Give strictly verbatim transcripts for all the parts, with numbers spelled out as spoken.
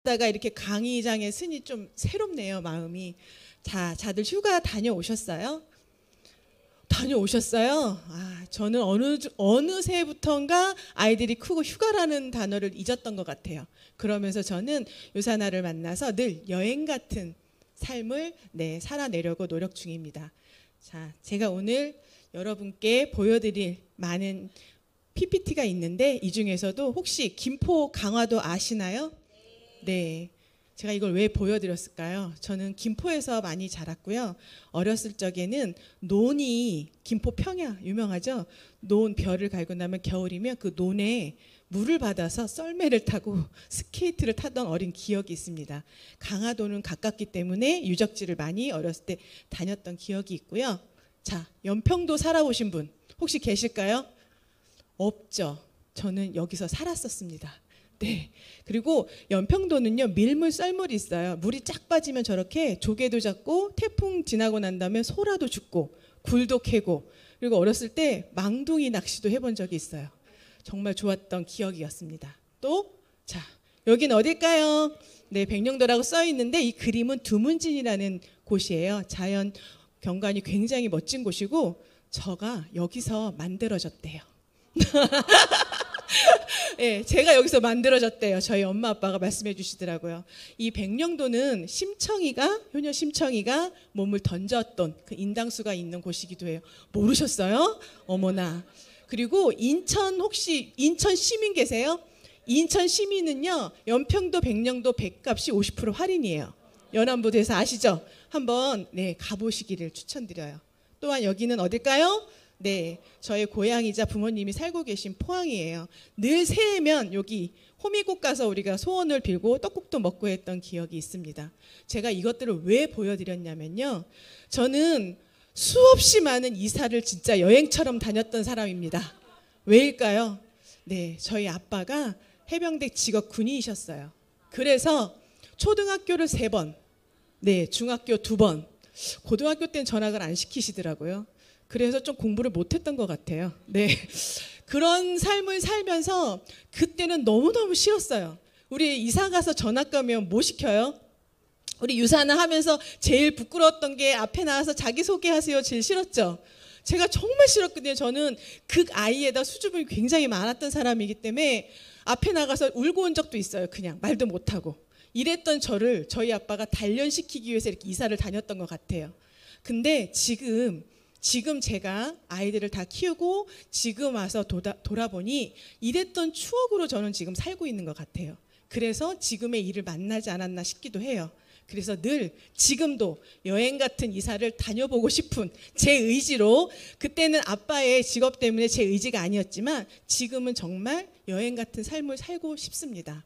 있다가 이렇게 강의장에 서니 좀 새롭네요, 마음이. 자, 다들 휴가 다녀오셨어요? 다녀오셨어요? 아, 저는 어느 어느 새부턴가 아이들이 크고 휴가라는 단어를 잊었던 것 같아요. 그러면서 저는 요사나를 만나서 늘 여행 같은 삶을 네, 살아내려고 노력 중입니다. 자, 제가 오늘 여러분께 보여드릴 많은 피피티가 있는데 이 중에서도 혹시 김포 강화도 아시나요? 네. 제가 이걸 왜 보여드렸을까요? 저는 김포에서 많이 자랐고요. 어렸을 적에는 논이 김포 평야 유명하죠? 논 별을 갈고 나면 겨울이면 그 논에 물을 받아서 썰매를 타고 스케이트를 타던 어린 기억이 있습니다. 강화도는 가깝기 때문에 유적지를 많이 어렸을 때 다녔던 기억이 있고요. 자, 연평도 살아오신 분 혹시 계실까요? 없죠. 저는 여기서 살았었습니다. 네. 그리고 연평도는요, 밀물 썰물이 있어요. 물이 쫙 빠지면 저렇게 조개도 잡고 태풍 지나고 난 다음에 소라도 죽고 굴도 캐고, 그리고 어렸을 때 망둥이 낚시도 해본 적이 있어요. 정말 좋았던 기억이었습니다. 또, 자, 여긴 어딜까요? 네, 백령도라고 써 있는데 이 그림은 두문진이라는 곳이에요. 자연 경관이 굉장히 멋진 곳이고 저가 여기서 만들어졌대요. 네, 제가 여기서 만들어졌대요. 저희 엄마 아빠가 말씀해 주시더라고요. 이 백령도는 심청이가 효녀 심청이가 몸을 던졌던 그 인당수가 있는 곳이기도 해요. 모르셨어요? 어머나. 그리고 인천 혹시 인천 시민 계세요? 인천 시민은요, 연평도 백령도 백값이 오십 퍼센트 할인이에요. 연안부두에서 아시죠? 한번 네, 가보시기를 추천드려요. 또한 여기는 어딜까요? 네, 저의 고향이자 부모님이 살고 계신 포항이에요. 늘 새해면 여기 호미곶 가서 우리가 소원을 빌고 떡국도 먹고 했던 기억이 있습니다. 제가 이것들을 왜 보여드렸냐면요, 저는 수없이 많은 이사를 진짜 여행처럼 다녔던 사람입니다. 왜일까요? 네, 저희 아빠가 해병대 직업 군인이셨어요. 그래서 초등학교를 세 번, 네, 중학교 두 번, 고등학교 때는 전학을 안 시키시더라고요. 그래서 좀 공부를 못했던 것 같아요. 네, 그런 삶을 살면서 그때는 너무너무 싫었어요. 우리 이사 가서 전학 가면 뭐 시켜요? 우리 유사나 하면서 제일 부끄러웠던 게 앞에 나와서 자기소개하세요. 제일 싫었죠. 제가 정말 싫었거든요. 저는 극 아이에다 수줍음이 굉장히 많았던 사람이기 때문에 앞에 나가서 울고 온 적도 있어요. 그냥 말도 못하고. 이랬던 저를 저희 아빠가 단련시키기 위해서 이렇게 이사를 다녔던 것 같아요. 근데 지금 지금 제가 아이들을 다 키우고 지금 와서 도다, 돌아보니 이랬던 추억으로 저는 지금 살고 있는 것 같아요. 그래서 지금의 일을 만나지 않았나 싶기도 해요. 그래서 늘 지금도 여행 같은 이사를 다녀보고 싶은 제 의지로, 그때는 아빠의 직업 때문에 제 의지가 아니었지만 지금은 정말 여행 같은 삶을 살고 싶습니다.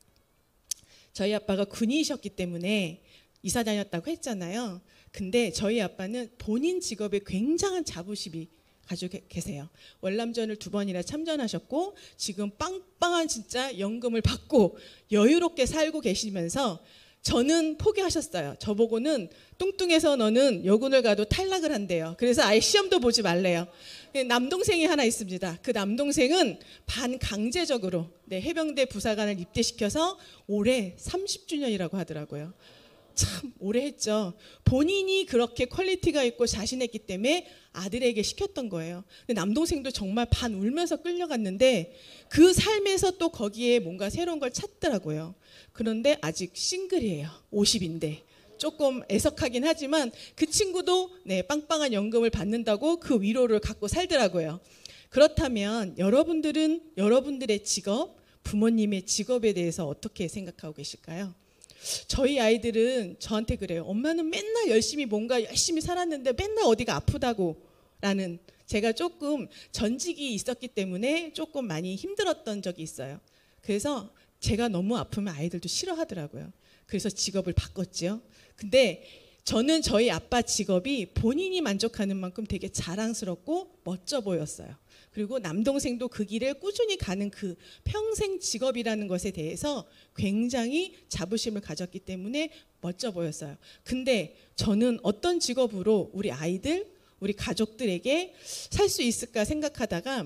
저희 아빠가 군인이셨기 때문에 이사 다녔다고 했잖아요. 근데 저희 아빠는 본인 직업에 굉장한 자부심이 가지고 계세요. 월남전을 두 번이나 참전하셨고 지금 빵빵한 진짜 연금을 받고 여유롭게 살고 계시면서 저는 포기하셨어요. 저보고는 뚱뚱해서 너는 여군을 가도 탈락을 한대요. 그래서 아예 시험도 보지 말래요. 남동생이 하나 있습니다. 그 남동생은 반강제적으로 네, 해병대 부사관을 입대시켜서 올해 삼십 주년이라고 하더라고요. 참 오래 했죠. 본인이 그렇게 퀄리티가 있고 자신했기 때문에 아들에게 시켰던 거예요. 근데 남동생도 정말 반 울면서 끌려갔는데 그 삶에서 또 거기에 뭔가 새로운 걸 찾더라고요. 그런데 아직 싱글이에요. 오십인데 조금 애석하긴 하지만 그 친구도 네, 빵빵한 연금을 받는다고 그 위로를 갖고 살더라고요. 그렇다면 여러분들은 여러분들의 직업, 부모님의 직업에 대해서 어떻게 생각하고 계실까요? 저희 아이들은 저한테 그래요. 엄마는 맨날 열심히 뭔가 열심히 살았는데 맨날 어디가 아프다고 라는, 제가 조금 전직이 있었기 때문에 조금 많이 힘들었던 적이 있어요. 그래서 제가 너무 아프면 아이들도 싫어하더라고요. 그래서 직업을 바꿨죠. 근데 저는 저희 아빠 직업이 본인이 만족하는 만큼 되게 자랑스럽고 멋져 보였어요. 그리고 남동생도 그 길을 꾸준히 가는 그 평생 직업이라는 것에 대해서 굉장히 자부심을 가졌기 때문에 멋져 보였어요. 근데 저는 어떤 직업으로 우리 아이들, 우리 가족들에게 살 수 있을까 생각하다가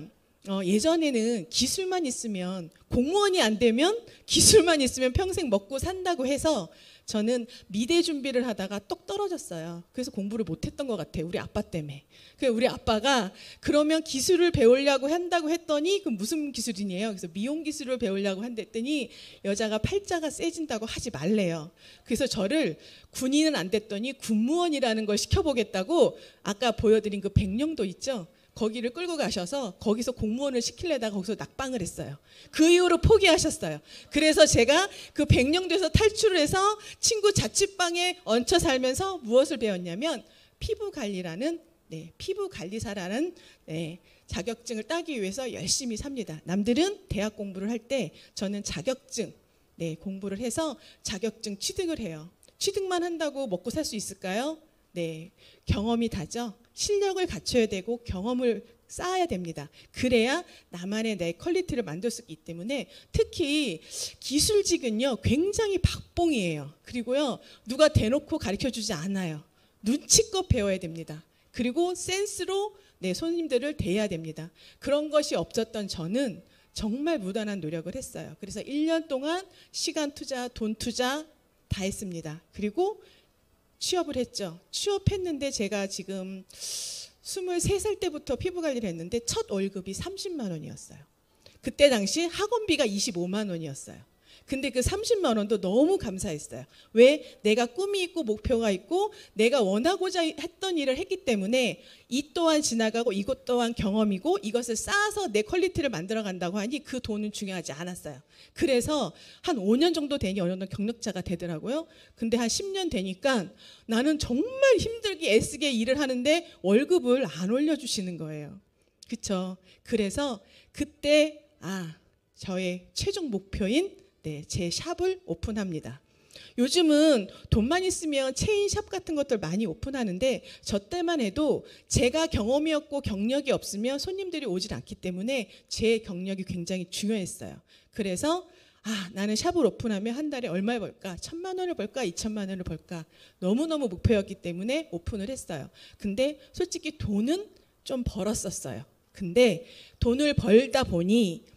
어, 예전에는 기술만 있으면, 공무원이 안 되면 기술만 있으면 평생 먹고 산다고 해서 저는 미대 준비를 하다가 똑 떨어졌어요. 그래서 공부를 못했던 것 같아요. 우리 아빠 때문에. 그래서 우리 아빠가 그러면 기술을 배우려고 한다고 했더니 그 무슨 기술이냐요? 그래서 미용 기술을 배우려고 한댔더니 여자가 팔자가 세진다고 하지 말래요. 그래서 저를 군인은 안 됐더니 군무원이라는 걸 시켜보겠다고 아까 보여드린 그 백령도 있죠? 거기를 끌고 가셔서 거기서 공무원을 시키려다가 거기서 낙방을 했어요. 그 이후로 포기하셨어요. 그래서 제가 그 백령도에서 탈출을 해서 친구 자취방에 얹혀 살면서 무엇을 배웠냐면 피부관리라는, 네, 피부관리사라는, 네, 자격증을 따기 위해서 열심히 삽니다. 남들은 대학 공부를 할 때 저는 자격증, 네, 공부를 해서 자격증 취득을 해요. 취득만 한다고 먹고 살 수 있을까요? 네, 경험이 다죠. 실력을 갖춰야 되고 경험을 쌓아야 됩니다. 그래야 나만의 내 퀄리티를 만들 수 있기 때문에 특히 기술직은요 굉장히 박봉이에요. 그리고요 누가 대놓고 가르쳐주지 않아요. 눈치껏 배워야 됩니다. 그리고 센스로 내 손님들을 대해야 됩니다. 그런 것이 없었던 저는 정말 무단한 노력을 했어요. 그래서 일 년 동안 시간 투자, 돈 투자 다 했습니다. 그리고 취업을 했죠. 취업했는데 제가 지금 스물세 살 때부터 피부관리를 했는데 첫 월급이 삼십만 원이었어요. 그때 당시 학원비가 이십오만 원이었어요. 근데 그 삼십만 원도 너무 감사했어요. 왜? 내가 꿈이 있고 목표가 있고 내가 원하고자 했던 일을 했기 때문에 이 또한 지나가고 이것 또한 경험이고 이것을 쌓아서 내 퀄리티를 만들어 간다고 하니 그 돈은 중요하지 않았어요. 그래서 한 오 년 정도 되니 어느 정도 경력자가 되더라고요. 근데 한 십 년 되니까 나는 정말 힘들게 애쓰게 일을 하는데 월급을 안 올려주시는 거예요. 그렇죠? 그래서 그때 아 저의 최종 목표인 네, 제 샵을 오픈합니다. 요즘은 돈만 있으면 체인샵 같은 것들 많이 오픈하는데 저 때만 해도 제가 경험이 없고 경력이 없으면 손님들이 오질 않기 때문에 제 경력이 굉장히 중요했어요. 그래서 아 나는 샵을 오픈하면 한 달에 얼마 벌까? 천만 원을 벌까? 이천만 원을 벌까? 너무너무 목표였기 때문에 오픈을 했어요. 근데 솔직히 돈은 좀 벌었었어요. 근데 돈을 벌다 보니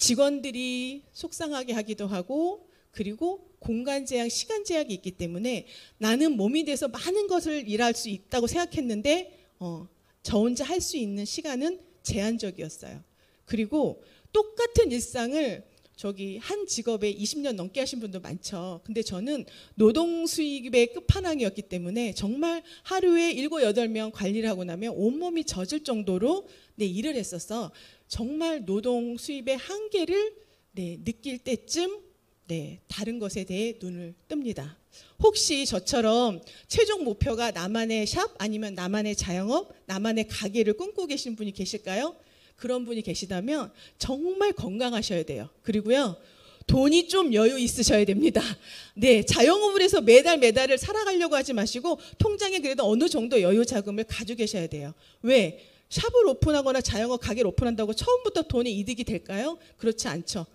직원들이 속상하게 하기도 하고 그리고 공간 제약, 시간 제약이 있기 때문에 나는 몸이 돼서 많은 것을 일할 수 있다고 생각했는데 어, 저 혼자 할 수 있는 시간은 제한적이었어요. 그리고 똑같은 일상을 저기 한 직업에 이십 년 넘게 하신 분도 많죠. 근데 저는 노동 수입의 끝판왕이었기 때문에 정말 하루에 일곱 여덟 명 관리를 하고 나면 온몸이 젖을 정도로 네, 일을 했어서 정말 노동 수입의 한계를 네, 느낄 때쯤 네, 다른 것에 대해 눈을 뜹니다. 혹시 저처럼 최종 목표가 나만의 샵 아니면 나만의 자영업, 나만의 가게를 꿈꾸고 계신 분이 계실까요? 그런 분이 계시다면 정말 건강하셔야 돼요. 그리고요 돈이 좀 여유 있으셔야 됩니다. 네, 자영업을 해서 매달 매달을 살아가려고 하지 마시고 통장에 그래도 어느 정도 여유 자금을 가지고 계셔야 돼요. 왜? 샵을 오픈하거나 자영업 가게를 오픈한다고 처음부터 돈이 이득이 될까요? 그렇지 않죠.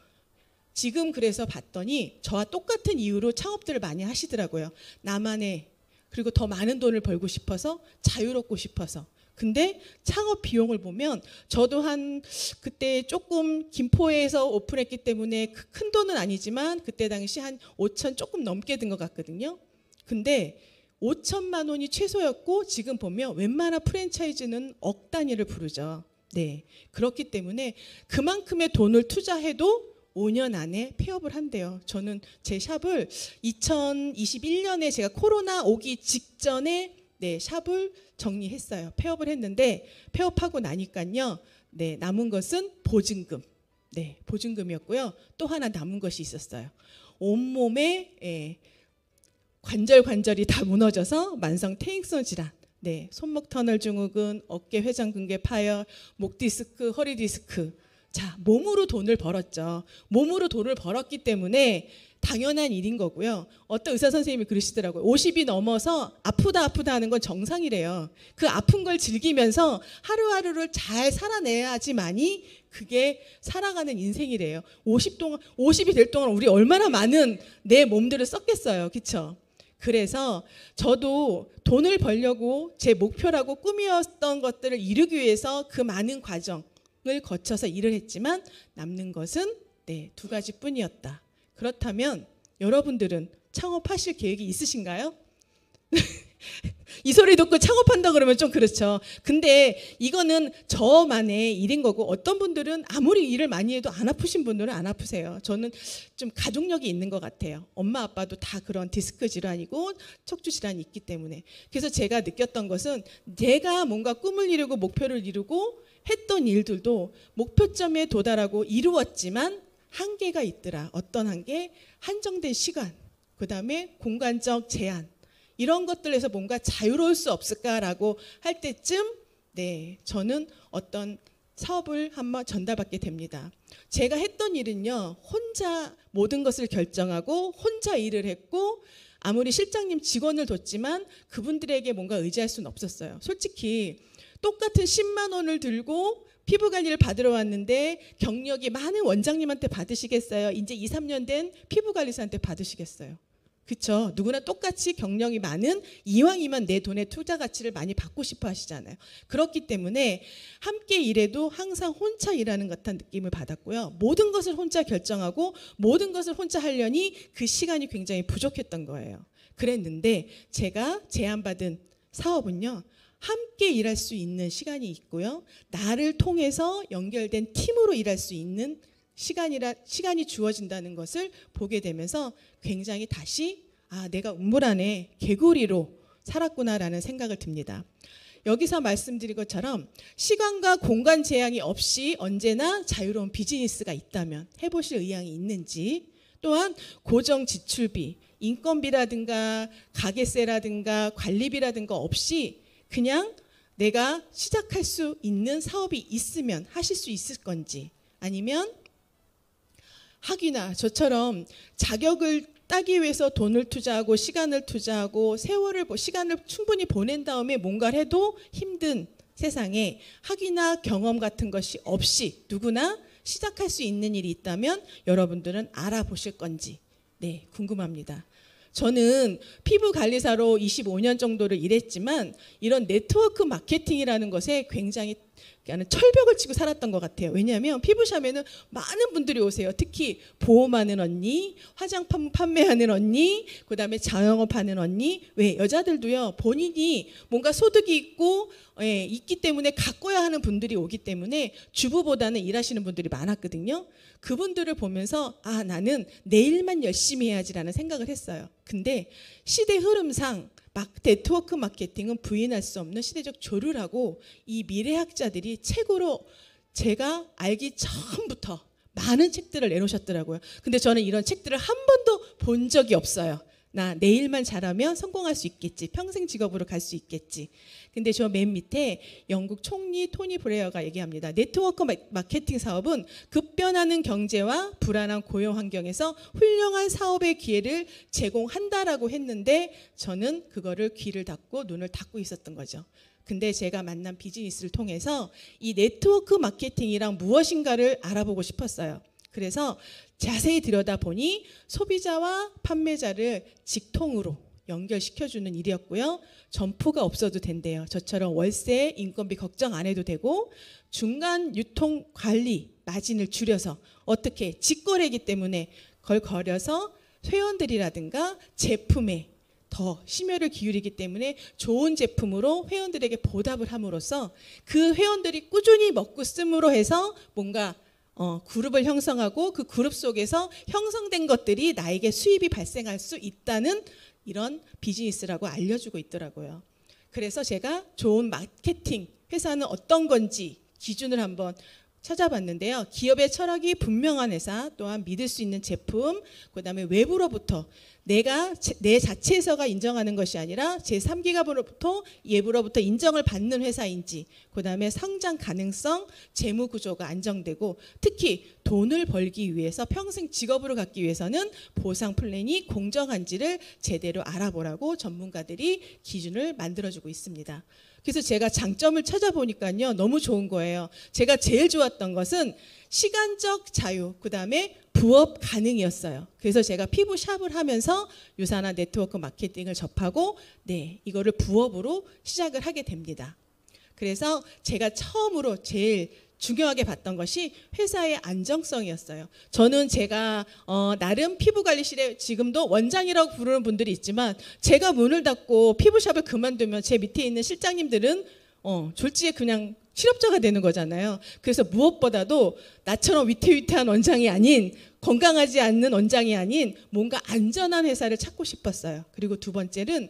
지금 그래서 봤더니 저와 똑같은 이유로 창업들을 많이 하시더라고요. 나만의 그리고 더 많은 돈을 벌고 싶어서 자유롭고 싶어서. 근데 창업 비용을 보면 저도 한 그때 조금 김포에서 오픈했기 때문에 큰 돈은 아니지만 그때 당시 한 오천 조금 넘게 든 것 같거든요. 근데 오천만 원이 최소였고 지금 보면 웬만한 프랜차이즈는 억 단위를 부르죠. 네, 그렇기 때문에 그만큼의 돈을 투자해도 오 년 안에 폐업을 한대요. 저는 제 샵을 이천이십일 년에 제가 코로나 오기 직전에 네, 샵을 정리했어요. 폐업을 했는데 폐업하고 나니까요. 네, 남은 것은 보증금. 네, 보증금이었고요. 또 하나 남은 것이 있었어요. 온몸에 예, 관절 관절이 다 무너져서 만성 퇴행성 질환. 네, 손목 터널 증후군, 어깨 회전근개 파열, 목 디스크, 허리 디스크. 자, 몸으로 돈을 벌었죠. 몸으로 돈을 벌었기 때문에 당연한 일인 거고요. 어떤 의사 선생님이 그러시더라고요. 오십이 넘어서 아프다 아프다 하는 건 정상이래요. 그 아픈 걸 즐기면서 하루하루를 잘 살아내야지만이 그게 살아가는 인생이래요. 오십 동안, 오십이 될 동안 우리 얼마나 많은 내 몸들을 썼겠어요. 그렇죠? 그래서 저도 돈을 벌려고 제 목표라고 꿈이었던 것들을 이루기 위해서 그 많은 과정, 거쳐서 일을 했지만 남는 것은 네, 두 가지뿐이었다. 그렇다면 여러분들은 창업하실 계획이 있으신가요? 이 소리 듣고 창업한다 그러면 좀 그렇죠. 근데 이거는 저만의 일인 거고, 어떤 분들은 아무리 일을 많이 해도 안 아프신 분들은 안 아프세요. 저는 좀 가족력이 있는 것 같아요. 엄마 아빠도 다 그런 디스크 질환이고 척추 질환이 있기 때문에. 그래서 제가 느꼈던 것은 내가 뭔가 꿈을 이루고 목표를 이루고 했던 일들도 목표점에 도달하고 이루었지만 한계가 있더라. 어떤 한계? 한정된 시간, 그 다음에 공간적 제한, 이런 것들에서 뭔가 자유로울 수 없을까라고 할 때쯤 네, 저는 어떤 사업을 한번 전달받게 됩니다. 제가 했던 일은요, 혼자 모든 것을 결정하고 혼자 일을 했고, 아무리 실장님 직원을 뒀지만 그분들에게 뭔가 의지할 수는 없었어요. 솔직히 똑같은 십만 원을 들고 피부 관리를 받으러 왔는데 경력이 많은 원장님한테 받으시겠어요? 이제 이, 삼 년 된 피부 관리사한테 받으시겠어요? 그렇죠. 누구나 똑같이 경력이 많은, 이왕이면 내 돈의 투자 가치를 많이 받고 싶어 하시잖아요. 그렇기 때문에 함께 일해도 항상 혼자 일하는 것 같은 느낌을 받았고요. 모든 것을 혼자 결정하고 모든 것을 혼자 하려니 그 시간이 굉장히 부족했던 거예요. 그랬는데 제가 제안받은 사업은요, 함께 일할 수 있는 시간이 있고요, 나를 통해서 연결된 팀으로 일할 수 있는 시간이라, 시간이 주어진다는 것을 보게 되면서 굉장히 다시 아, 내가 우물 안에 개구리로 살았구나라는 생각을 듭니다. 여기서 말씀드린 것처럼 시간과 공간 제약이 없이 언제나 자유로운 비즈니스가 있다면 해보실 의향이 있는지, 또한 고정 지출비, 인건비라든가 가게세라든가 관리비라든가 없이 그냥 내가 시작할 수 있는 사업이 있으면 하실 수 있을 건지, 아니면 학위나 저처럼 자격을 따기 위해서 돈을 투자하고 시간을 투자하고 세월을 시간을 충분히 보낸 다음에 뭔가를 해도 힘든 세상에 학위나 경험 같은 것이 없이 누구나 시작할 수 있는 일이 있다면 여러분들은 알아보실 건지 네, 궁금합니다. 저는 피부 관리사로 이십오 년 정도를 일했지만 이런 네트워크 마케팅이라는 것에 굉장히 철벽을 치고 살았던 것 같아요. 왜냐하면 피부샵에는 많은 분들이 오세요. 특히 보험하는 언니, 화장품 판매하는 언니, 그 다음에 자영업하는 언니. 왜? 여자들도요, 본인이 뭔가 소득이 있고 예, 있기 때문에 가꿔야 하는 분들이 오기 때문에 주부보다는 일하시는 분들이 많았거든요. 그분들을 보면서 아, 나는 내 일만 열심히 해야지라는 생각을 했어요. 근데 시대 흐름상 막 네트워크 마케팅은 부인할 수 없는 시대적 조류라고 이 미래학자들이 책으로 제가 알기 전부터 많은 책들을 내놓으셨더라고요. 근데 저는 이런 책들을 한 번도 본 적이 없어요. 나 내일만 잘하면 성공할 수 있겠지, 평생 직업으로 갈 수 있겠지. 근데 저 맨 밑에 영국 총리 토니 블레어가 얘기합니다. 네트워크 마케팅 사업은 급변하는 경제와 불안한 고용 환경에서 훌륭한 사업의 기회를 제공한다라고 했는데 저는 그거를 귀를 닫고 눈을 닫고 있었던 거죠. 근데 제가 만난 비즈니스를 통해서 이 네트워크 마케팅이란 무엇인가를 알아보고 싶었어요. 그래서 자세히 들여다보니 소비자와 판매자를 직통으로 연결시켜주는 일이었고요. 점포가 없어도 된대요. 저처럼 월세, 인건비 걱정 안 해도 되고, 중간 유통 관리 마진을 줄여서 어떻게 직거래이기 때문에 그걸 거려서 회원들이라든가 제품에 더 심혈을 기울이기 때문에 좋은 제품으로 회원들에게 보답을 함으로써 그 회원들이 꾸준히 먹고 씀으로 해서 뭔가 어, 그룹을 형성하고 그 그룹 속에서 형성된 것들이 나에게 수입이 발생할 수 있다는 이런 비즈니스라고 알려주고 있더라고요. 그래서 제가 좋은 마케팅 회사는 어떤 건지 기준을 한번 찾아봤는데요. 기업의 철학이 분명한 회사, 또한 믿을 수 있는 제품, 그 다음에 외부로부터 내가 내 자체에서가 인정하는 것이 아니라 제삼 기관으로부터 외부로부터 인정을 받는 회사인지, 그 다음에 성장 가능성, 재무 구조가 안정되고, 특히 돈을 벌기 위해서 평생 직업으로 갖기 위해서는 보상 플랜이 공정한지를 제대로 알아보라고 전문가들이 기준을 만들어주고 있습니다. 그래서 제가 장점을 찾아보니까요, 너무 좋은 거예요. 제가 제일 좋았던 것은 시간적 자유, 그 다음에 부업 가능이었어요. 그래서 제가 피부샵을 하면서 유사나 네트워크 마케팅을 접하고 네, 이거를 부업으로 시작을 하게 됩니다. 그래서 제가 처음으로 제일 중요하게 봤던 것이 회사의 안정성이었어요. 저는 제가 어, 나름 피부관리실에 지금도 원장이라고 부르는 분들이 있지만 제가 문을 닫고 피부샵을 그만두면 제 밑에 있는 실장님들은 어, 졸지에 그냥 실업자가 되는 거잖아요. 그래서 무엇보다도 나처럼 위태위태한 원장이 아닌, 건강하지 않는 원장이 아닌 뭔가 안전한 회사를 찾고 싶었어요. 그리고 두 번째는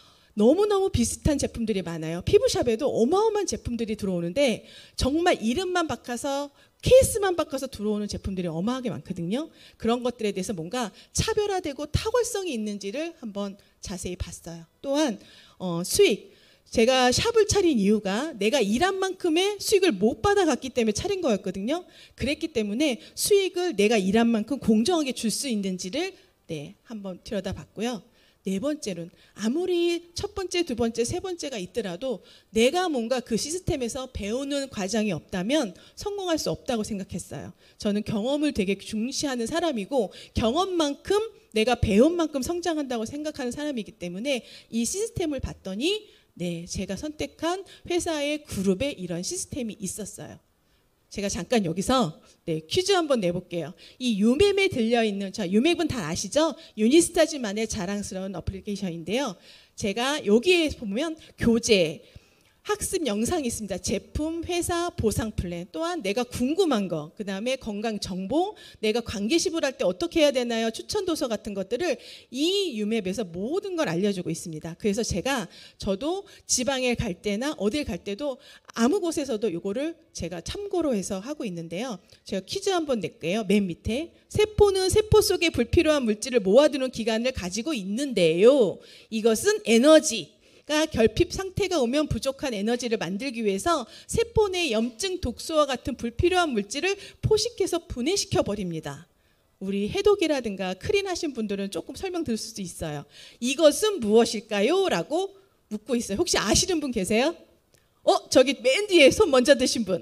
너무너무 비슷한 제품들이 많아요. 피부샵에도 어마어마한 제품들이 들어오는데 정말 이름만 바꿔서 케이스만 바꿔서 들어오는 제품들이 어마하게 많거든요. 그런 것들에 대해서 뭔가 차별화되고 탁월성이 있는지를 한번 자세히 봤어요. 또한 어, 수익. 제가 샵을 차린 이유가 내가 일한 만큼의 수익을 못 받아갔기 때문에 차린 거였거든요. 그랬기 때문에 수익을 내가 일한 만큼 공정하게 줄 수 있는지를 네, 한번 들여다봤고요. 네 번째는 아무리 첫 번째, 두 번째, 세 번째가 있더라도 내가 뭔가 그 시스템에서 배우는 과정이 없다면 성공할 수 없다고 생각했어요. 저는 경험을 되게 중시하는 사람이고 경험만큼 내가 배운 만큼 성장한다고 생각하는 사람이기 때문에 이 시스템을 봤더니 네, 제가 선택한 회사의 그룹에 이런 시스템이 있었어요. 제가 잠깐 여기서 네, 퀴즈 한번 내볼게요. 이 유맵에 들려있는, 자, 유맵은 다 아시죠? 유니스타즈만의 자랑스러운 어플리케이션인데요. 제가 여기에 보면 교재, 학습 영상이 있습니다. 제품, 회사, 보상 플랜, 또한 내가 궁금한 거, 그 다음에 건강 정보, 내가 관계십을 할 때 어떻게 해야 되나요? 추천 도서 같은 것들을 이 유맵에서 모든 걸 알려주고 있습니다. 그래서 제가 저도 지방에 갈 때나 어딜 갈 때도 아무 곳에서도 이거를 제가 참고로 해서 하고 있는데요. 제가 퀴즈 한번 낼게요. 맨 밑에. 세포는 세포 속에 불필요한 물질을 모아두는 기관을 가지고 있는데요. 이것은 에너지. 결핍 상태가 오면 부족한 에너지를 만들기 위해서 세포 내 염증, 독소와 같은 불필요한 물질을 포식해서 분해시켜 버립니다. 우리 해독이라든가 클린 하신 분들은 조금 설명 들을 수도 있어요. 이것은 무엇일까요? 라고 묻고 있어요. 혹시 아시는 분 계세요? 어? 저기 맨 뒤에 손 먼저 드신 분.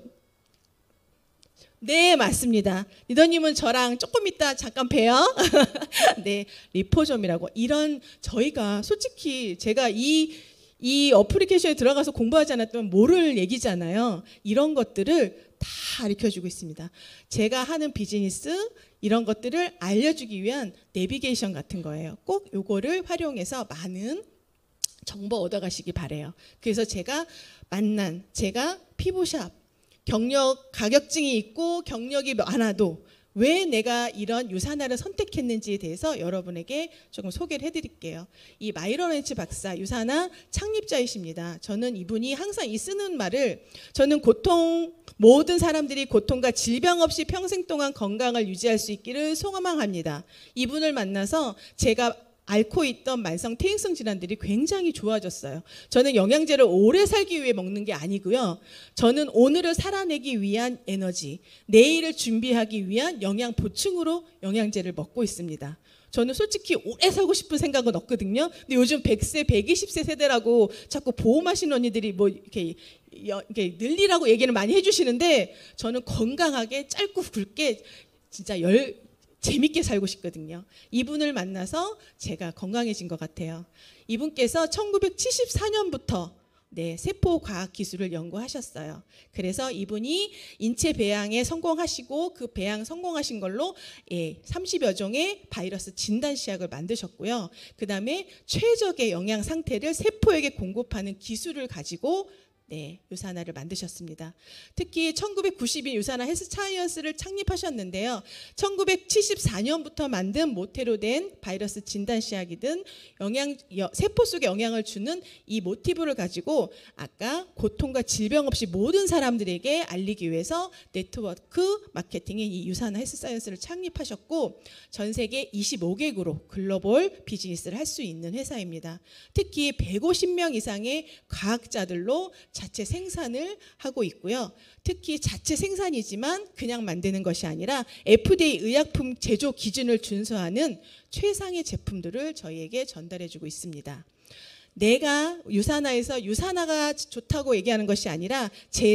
네, 맞습니다. 리더님은 저랑 조금 이따 잠깐 봬요. 네, 리포점이라고. 이런, 저희가 솔직히 제가 이 이 어플리케이션에 들어가서 공부하지 않았다면 모를 얘기잖아요. 이런 것들을 다 가르쳐주고 있습니다. 제가 하는 비즈니스 이런 것들을 알려주기 위한 내비게이션 같은 거예요. 꼭 요거를 활용해서 많은 정보 얻어가시기 바래요. 그래서 제가 만난, 제가 피부샵, 경력, 가격증이 있고 경력이 많아도 왜 내가 이런 유산화를 선택했는지에 대해서 여러분에게 조금 소개를 해드릴게요. 이 마이런 렌치 박사, 유산화 창립자이십니다. 저는 이분이 항상 이 쓰는 말을, 저는 고통, 모든 사람들이 고통과 질병 없이 평생 동안 건강을 유지할 수 있기를 소망합니다. 이분을 만나서 제가 앓고 있던 만성 퇴행성 질환들이 굉장히 좋아졌어요. 저는 영양제를 오래 살기 위해 먹는 게 아니고요. 저는 오늘을 살아내기 위한 에너지, 내일을 준비하기 위한 영양 보충으로 영양제를 먹고 있습니다. 저는 솔직히 오래 살고 싶은 생각은 없거든요. 근데 요즘 백 세, 백이십 세 세대라고 자꾸 보험하시는 언니들이 뭐 이렇게, 이렇게 늘리라고 얘기를 많이 해주시는데 저는 건강하게 짧고 굵게 진짜 열 재밌게 살고 싶거든요. 이분을 만나서 제가 건강해진 것 같아요. 이분께서 천구백칠십사 년부터 네, 세포과학 기술을 연구하셨어요. 그래서 이분이 인체 배양에 성공하시고 그 배양 성공하신 걸로 예, 삼십여 종의 바이러스 진단 시약을 만드셨고요. 그 다음에 최적의 영양 상태를 세포에게 공급하는 기술을 가지고 네, 유산화를 만드셨습니다. 특히 천구백구십 년 유산화 헬스사이언스를 창립하셨는데요. 천구백칠십사 년부터 만든 모태로 된 바이러스 진단 시약이든 영양, 세포 속에 영향을 주는 이 모티브를 가지고 아까 고통과 질병 없이 모든 사람들에게 알리기 위해서 네트워크 마케팅인 이 유산화 헬스사이언스를 창립하셨고 전 세계 이십오 개국으로 글로벌 비즈니스를 할 수 있는 회사입니다. 특히 백오십 명 이상의 과학자들로 자체 생산을 하고 있고요. 특히 자체 생산이지만 그냥 만드는 것이 아니라 에프디에이 의약품 제조 기준을 준수하는 최상의 제품들을 저희에게 전달해주고 있습니다. 내가 유산화에서 유산화가 좋다고 얘기하는 것이 아니라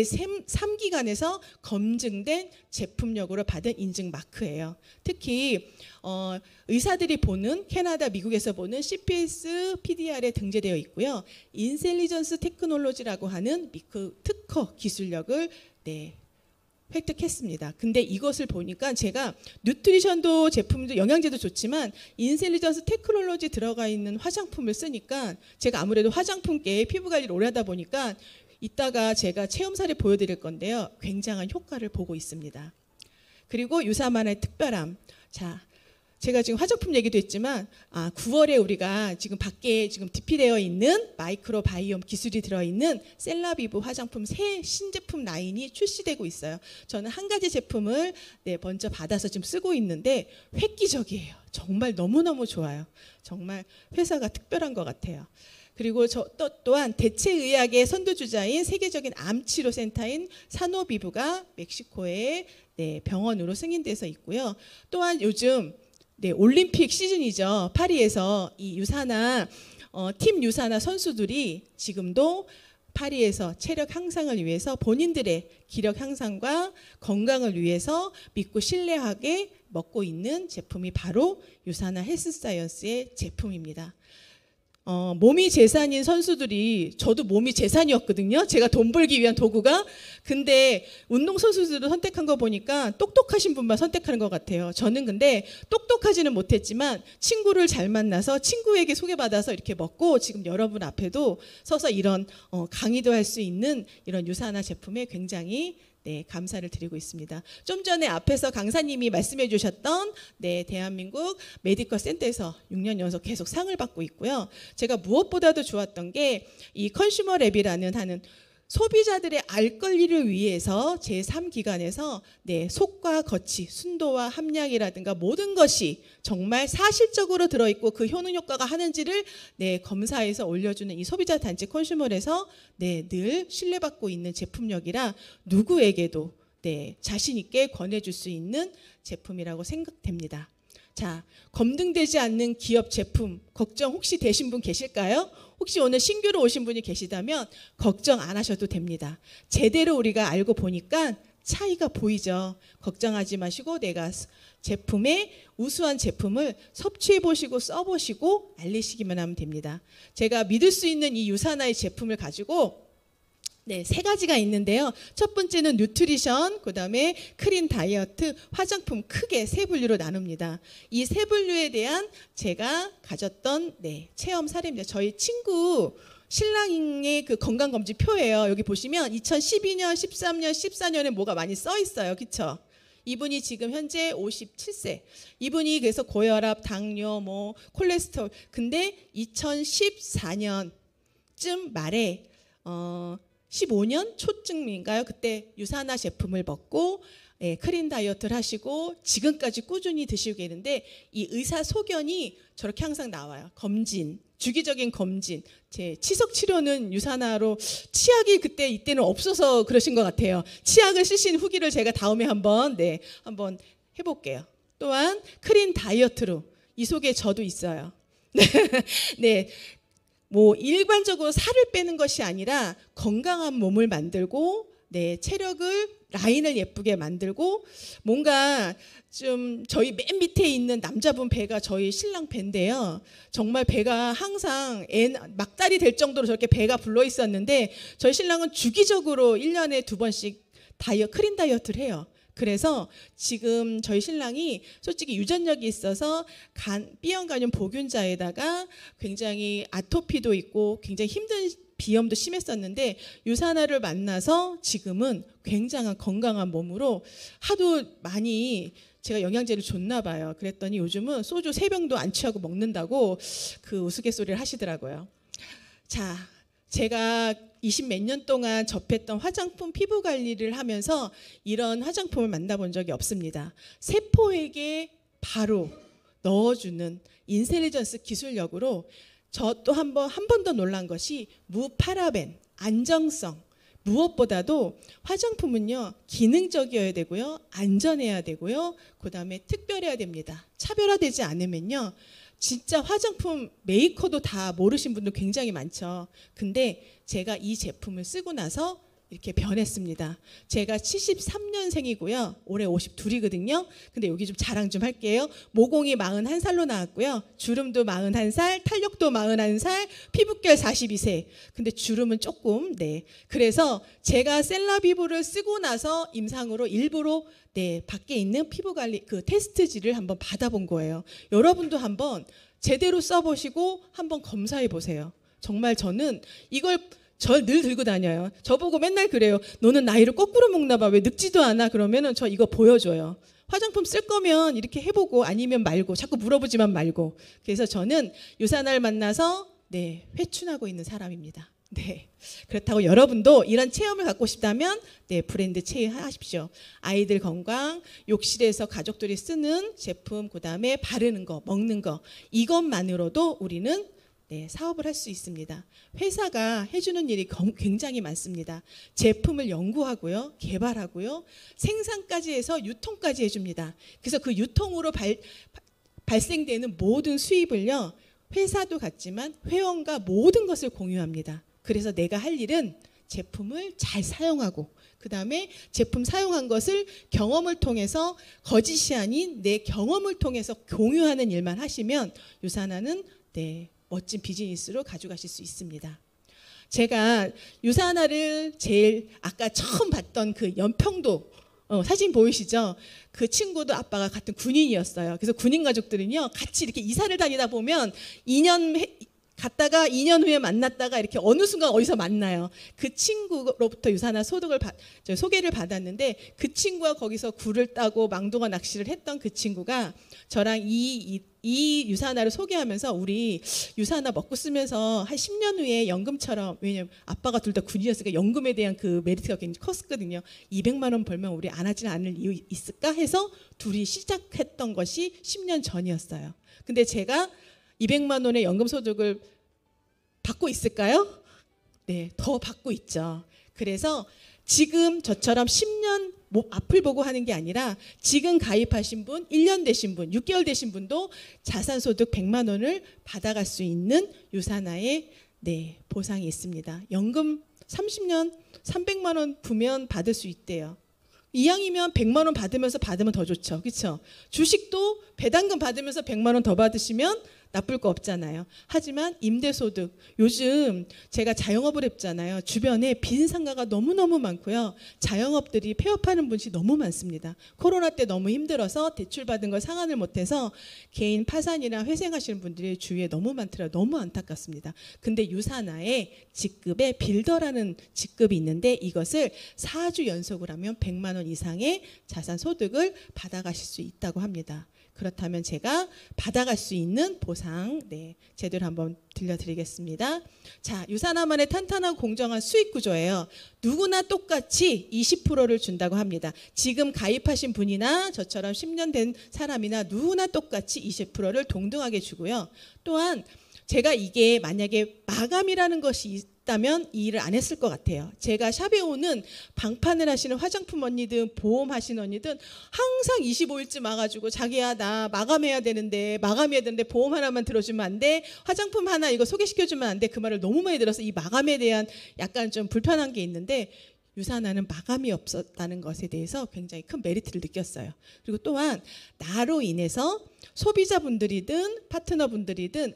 제삼 기관에서 검증된 제품력으로 받은 인증 마크예요. 특히 어, 의사들이 보는 캐나다, 미국에서 보는 씨피에스, 피디알에 등재되어 있고요. 인셀리전스 테크놀로지라고 하는 미크 특허 기술력을 네, 획득했습니다. 근데 이것을 보니까 제가 뉴트리션도 제품도 영양제도 좋지만 인텔리전스 테크놀로지 들어가 있는 화장품을 쓰니까 제가 아무래도 화장품계에 피부 관리를 오래 하다 보니까 이따가 제가 체험 사례 보여드릴 건데요. 굉장한 효과를 보고 있습니다. 그리고 유사만의 특별함. 자, 제가 지금 화장품 얘기도 했지만 아, 구월에 우리가 지금 밖에 지금 디피되어 있는 마이크로바이옴 기술이 들어있는 셀라비브 화장품 새 신제품 라인이 출시되고 있어요. 저는 한 가지 제품을 네, 먼저 받아서 지금 쓰고 있는데 획기적이에요. 정말 너무너무 좋아요. 정말 회사가 특별한 것 같아요. 그리고 저 또, 또한 대체의학의 선두주자인 세계적인 암치료 센터인 사노비브가 멕시코의 네, 병원으로 승인돼서 있고요. 또한 요즘 네, 올림픽 시즌이죠. 파리에서 이 유사나 어, 팀 유사나 선수들이 지금도 파리에서 체력 향상을 위해서 본인들의 기력 향상과 건강을 위해서 믿고 신뢰하게 먹고 있는 제품이 바로 유사나 헬스사이언스의 제품입니다. 어, 몸이 재산인 선수들이 저도 몸이 재산이었거든요. 제가 돈 벌기 위한 도구가. 근데 운동선수들을 선택한 거 보니까 똑똑하신 분만 선택하는 것 같아요. 저는 근데 똑똑하지는 못했지만 친구를 잘 만나서 친구에게 소개받아서 이렇게 먹고 지금 여러분 앞에도 서서 이런 어, 강의도 할 수 있는 이런 유사나 제품에 굉장히 네, 감사를 드리고 있습니다. 좀 전에 앞에서 강사님이 말씀해 주셨던 네, 대한민국 메디컬 센터에서 육 년 연속 계속 상을 받고 있고요. 제가 무엇보다도 좋았던 게 이 컨슈머 랩이라는 하는 소비자들의 알 권리를 위해서 제삼 기관에서 네, 속과 겉이, 순도와 함량이라든가 모든 것이 정말 사실적으로 들어있고 그 효능 효과가 하는지를 네, 검사해서 올려주는 이 소비자 단체 컨슈머에서 네, 늘 신뢰받고 있는 제품력이라 누구에게도 네, 자신 있게 권해줄 수 있는 제품이라고 생각됩니다. 자, 검증되지 않는 기업 제품 걱정 혹시 되신 분 계실까요? 혹시 오늘 신규로 오신 분이 계시다면 걱정 안 하셔도 됩니다. 제대로 우리가 알고 보니까 차이가 보이죠. 걱정하지 마시고 내가 제품의 우수한 제품을 섭취해 보시고 써보시고 알리시기만 하면 됩니다. 제가 믿을 수 있는 이 유사나의 제품을 가지고 네, 세 가지가 있는데요. 첫 번째는 뉴트리션, 그 다음에 크린 다이어트, 화장품 크게 세 분류로 나눕니다. 이 세 분류에 대한 제가 가졌던 네, 체험 사례입니다. 저희 친구 신랑의 그 건강검진 표예요. 여기 보시면 이천십이 년, 십삼 년, 십사 년에 뭐가 많이 써 있어요. 그렇죠? 이분이 지금 현재 오십칠 세. 이분이 그래서 고혈압, 당뇨, 뭐 콜레스테롤. 근데 이천십사 년쯤 말에 어 십오 년 초쯤인가요? 그때 유사나 제품을 먹고 예, 크린 다이어트를 하시고 지금까지 꾸준히 드시고 계는데 이 의사 소견이 저렇게 항상 나와요. 검진, 주기적인 검진. 제 치석 치료는 유사나로 치약이 그때 이때는 없어서 그러신 것 같아요. 치약을 쓰신 후기를 제가 다음에 한번 네, 한번 해볼게요. 또한 크린 다이어트로 이 속에 저도 있어요. 네. 뭐 일반적으로 살을 빼는 것이 아니라 건강한 몸을 만들고 네, 체력을 라인을 예쁘게 만들고 뭔가 좀 저희 맨 밑에 있는 남자분 배가 저희 신랑 배인데요. 정말 배가 항상 애, 막달이 될 정도로 저렇게 배가 불러 있었는데 저희 신랑은 주기적으로 일 년에 두 번씩 다이어 크린 다이어트를 해요. 그래서 지금 저희 신랑이 솔직히 유전력이 있어서 간, B형 간염 보균자에다가 굉장히 아토피도 있고 굉장히 힘든 비염도 심했었는데 유사나를 만나서 지금은 굉장한 건강한 몸으로 하도 많이 제가 영양제를 줬나 봐요. 그랬더니 요즘은 소주 세 병도 안 취하고 먹는다고 그 우스갯소리를 하시더라고요. 자, 제가 이십 몇 년 동안 접했던 화장품 피부 관리를 하면서 이런 화장품을 만나본 적이 없습니다. 세포에게 바로 넣어주는 인텔리전스 기술력으로 저 또 한 번 한 번 더 놀란 것이 무파라벤, 안정성. 무엇보다도 화장품은요 기능적이어야 되고요, 안전해야 되고요, 그 다음에 특별해야 됩니다. 차별화되지 않으면요 진짜 화장품 메이커도 다 모르신 분들 굉장히 많죠. 근데 제가 이 제품을 쓰고 나서 이렇게 변했습니다. 제가 칠십삼 년생이고요. 올해 오십이이거든요. 근데 여기 좀 자랑 좀 할게요. 모공이 마흔한 살로 나왔고요. 주름도 마흔한 살, 탄력도 마흔한 살, 피부결 사십이 세. 근데 주름은 조금, 네. 그래서 제가 셀라비보를 쓰고 나서 임상으로 일부러 네, 밖에 있는 피부관리 그 테스트지를 한번 받아본 거예요. 여러분도 한번 제대로 써보시고 한번 검사해 보세요. 정말 저는 이걸 저 늘 들고 다녀요. 저보고 맨날 그래요. 너는 나이를 거꾸로 먹나 봐. 왜 늙지도 않아? 그러면은 저 이거 보여줘요. 화장품 쓸 거면 이렇게 해보고 아니면 말고 자꾸 물어보지만 말고. 그래서 저는 유산화를 만나서 네, 회춘하고 있는 사람입니다. 네. 그렇다고 여러분도 이런 체험을 갖고 싶다면 네, 브랜드 체험하십시오. 아이들 건강, 욕실에서 가족들이 쓰는 제품, 그다음에 바르는 거, 먹는 거 이것만으로도 우리는 네, 사업을 할 수 있습니다. 회사가 해주는 일이 굉장히 많습니다. 제품을 연구하고요, 개발하고요, 생산까지 해서 유통까지 해줍니다. 그래서 그 유통으로 발, 발생되는 모든 수입을요, 회사도 같지만 회원과 모든 것을 공유합니다. 그래서 내가 할 일은 제품을 잘 사용하고 그 다음에 제품 사용한 것을 경험을 통해서 거짓이 아닌 내 경험을 통해서 공유하는 일만 하시면 유산화는 네, 멋진 비즈니스로 가져가실 수 있습니다. 제가 유산화를 제일 아까 처음 봤던 그 연평도 어, 사진 보이시죠? 그 친구도 아빠가 같은 군인이었어요. 그래서 군인 가족들은요 같이 이렇게 이사를 다니다 보면 이 년 갔다가 이 년 후에 만났다가 이렇게 어느 순간 어디서 만나요. 그 친구로부터 유산화 소득을 받, 소개를 받았는데 그 친구가 거기서 굴을 따고 망둥어 낚시를 했던 그 친구가 저랑 이, 이, 이 유산화를 소개하면서 우리 유산화 먹고 쓰면서 한 십 년 후에 연금처럼, 왜냐면 아빠가 둘 다 군인이었으니까 연금에 대한 그 메리트가 굉장히 컸거든요. 이백만 원 벌면 우리 안 하지 않을 이유 있을까 해서 둘이 시작했던 것이 십 년 전이었어요. 근데 제가 이백만 원의 연금 소득을 받고 있을까요? 네, 더 받고 있죠. 그래서 지금 저처럼 십 년 앞을 보고 하는 게 아니라 지금 가입하신 분, 일 년 되신 분, 육 개월 되신 분도 자산소득 백만 원을 받아갈 수 있는 유산화의 네, 보상이 있습니다. 연금 삼십 년 삼백만 원 부면 받을 수 있대요. 이왕이면 백만 원 받으면서 받으면 더 좋죠. 그렇죠? 주식도 배당금 받으면서 백만 원 더 받으시면 나쁠 거 없잖아요. 하지만 임대소득, 요즘 제가 자영업을 했잖아요. 주변에 빈 상가가 너무너무 많고요. 자영업들이 폐업하는 분이 너무 많습니다. 코로나 때 너무 힘들어서 대출받은 걸 상환을 못해서 개인 파산이나 회생하시는 분들이 주위에 너무 많더라고요. 너무 안타깝습니다. 근데 유산화에 직급에 빌더라는 직급이 있는데 이것을 사 주 연속을 하면 백만 원 이상의 자산 소득을 받아가실 수 있다고 합니다. 그렇다면 제가 받아갈 수 있는 보상 네, 제대로 한번 들려드리겠습니다. 자, 유산화만의 탄탄하고 공정한 수익 구조예요. 누구나 똑같이 이십 퍼센트를 준다고 합니다. 지금 가입하신 분이나 저처럼 십 년 된 사람이나 누구나 똑같이 이십 퍼센트를 동등하게 주고요. 또한 제가 이게 만약에 마감이라는 것이 있다면 이 일을 안 했을 것 같아요. 제가 샵에 오는 방판을 하시는 화장품 언니든 보험 하시는 언니든 항상 이십오 일쯤 와가지고 자기야 나 마감해야 되는데 마감해야 되는데 보험 하나만 들어주면 안 돼? 화장품 하나 이거 소개시켜주면 안 돼? 그 말을 너무 많이 들어서 이 마감에 대한 약간 좀 불편한 게 있는데 유산화는 마감이 없었다는 것에 대해서 굉장히 큰 메리트를 느꼈어요. 그리고 또한 나로 인해서 소비자분들이든 파트너분들이든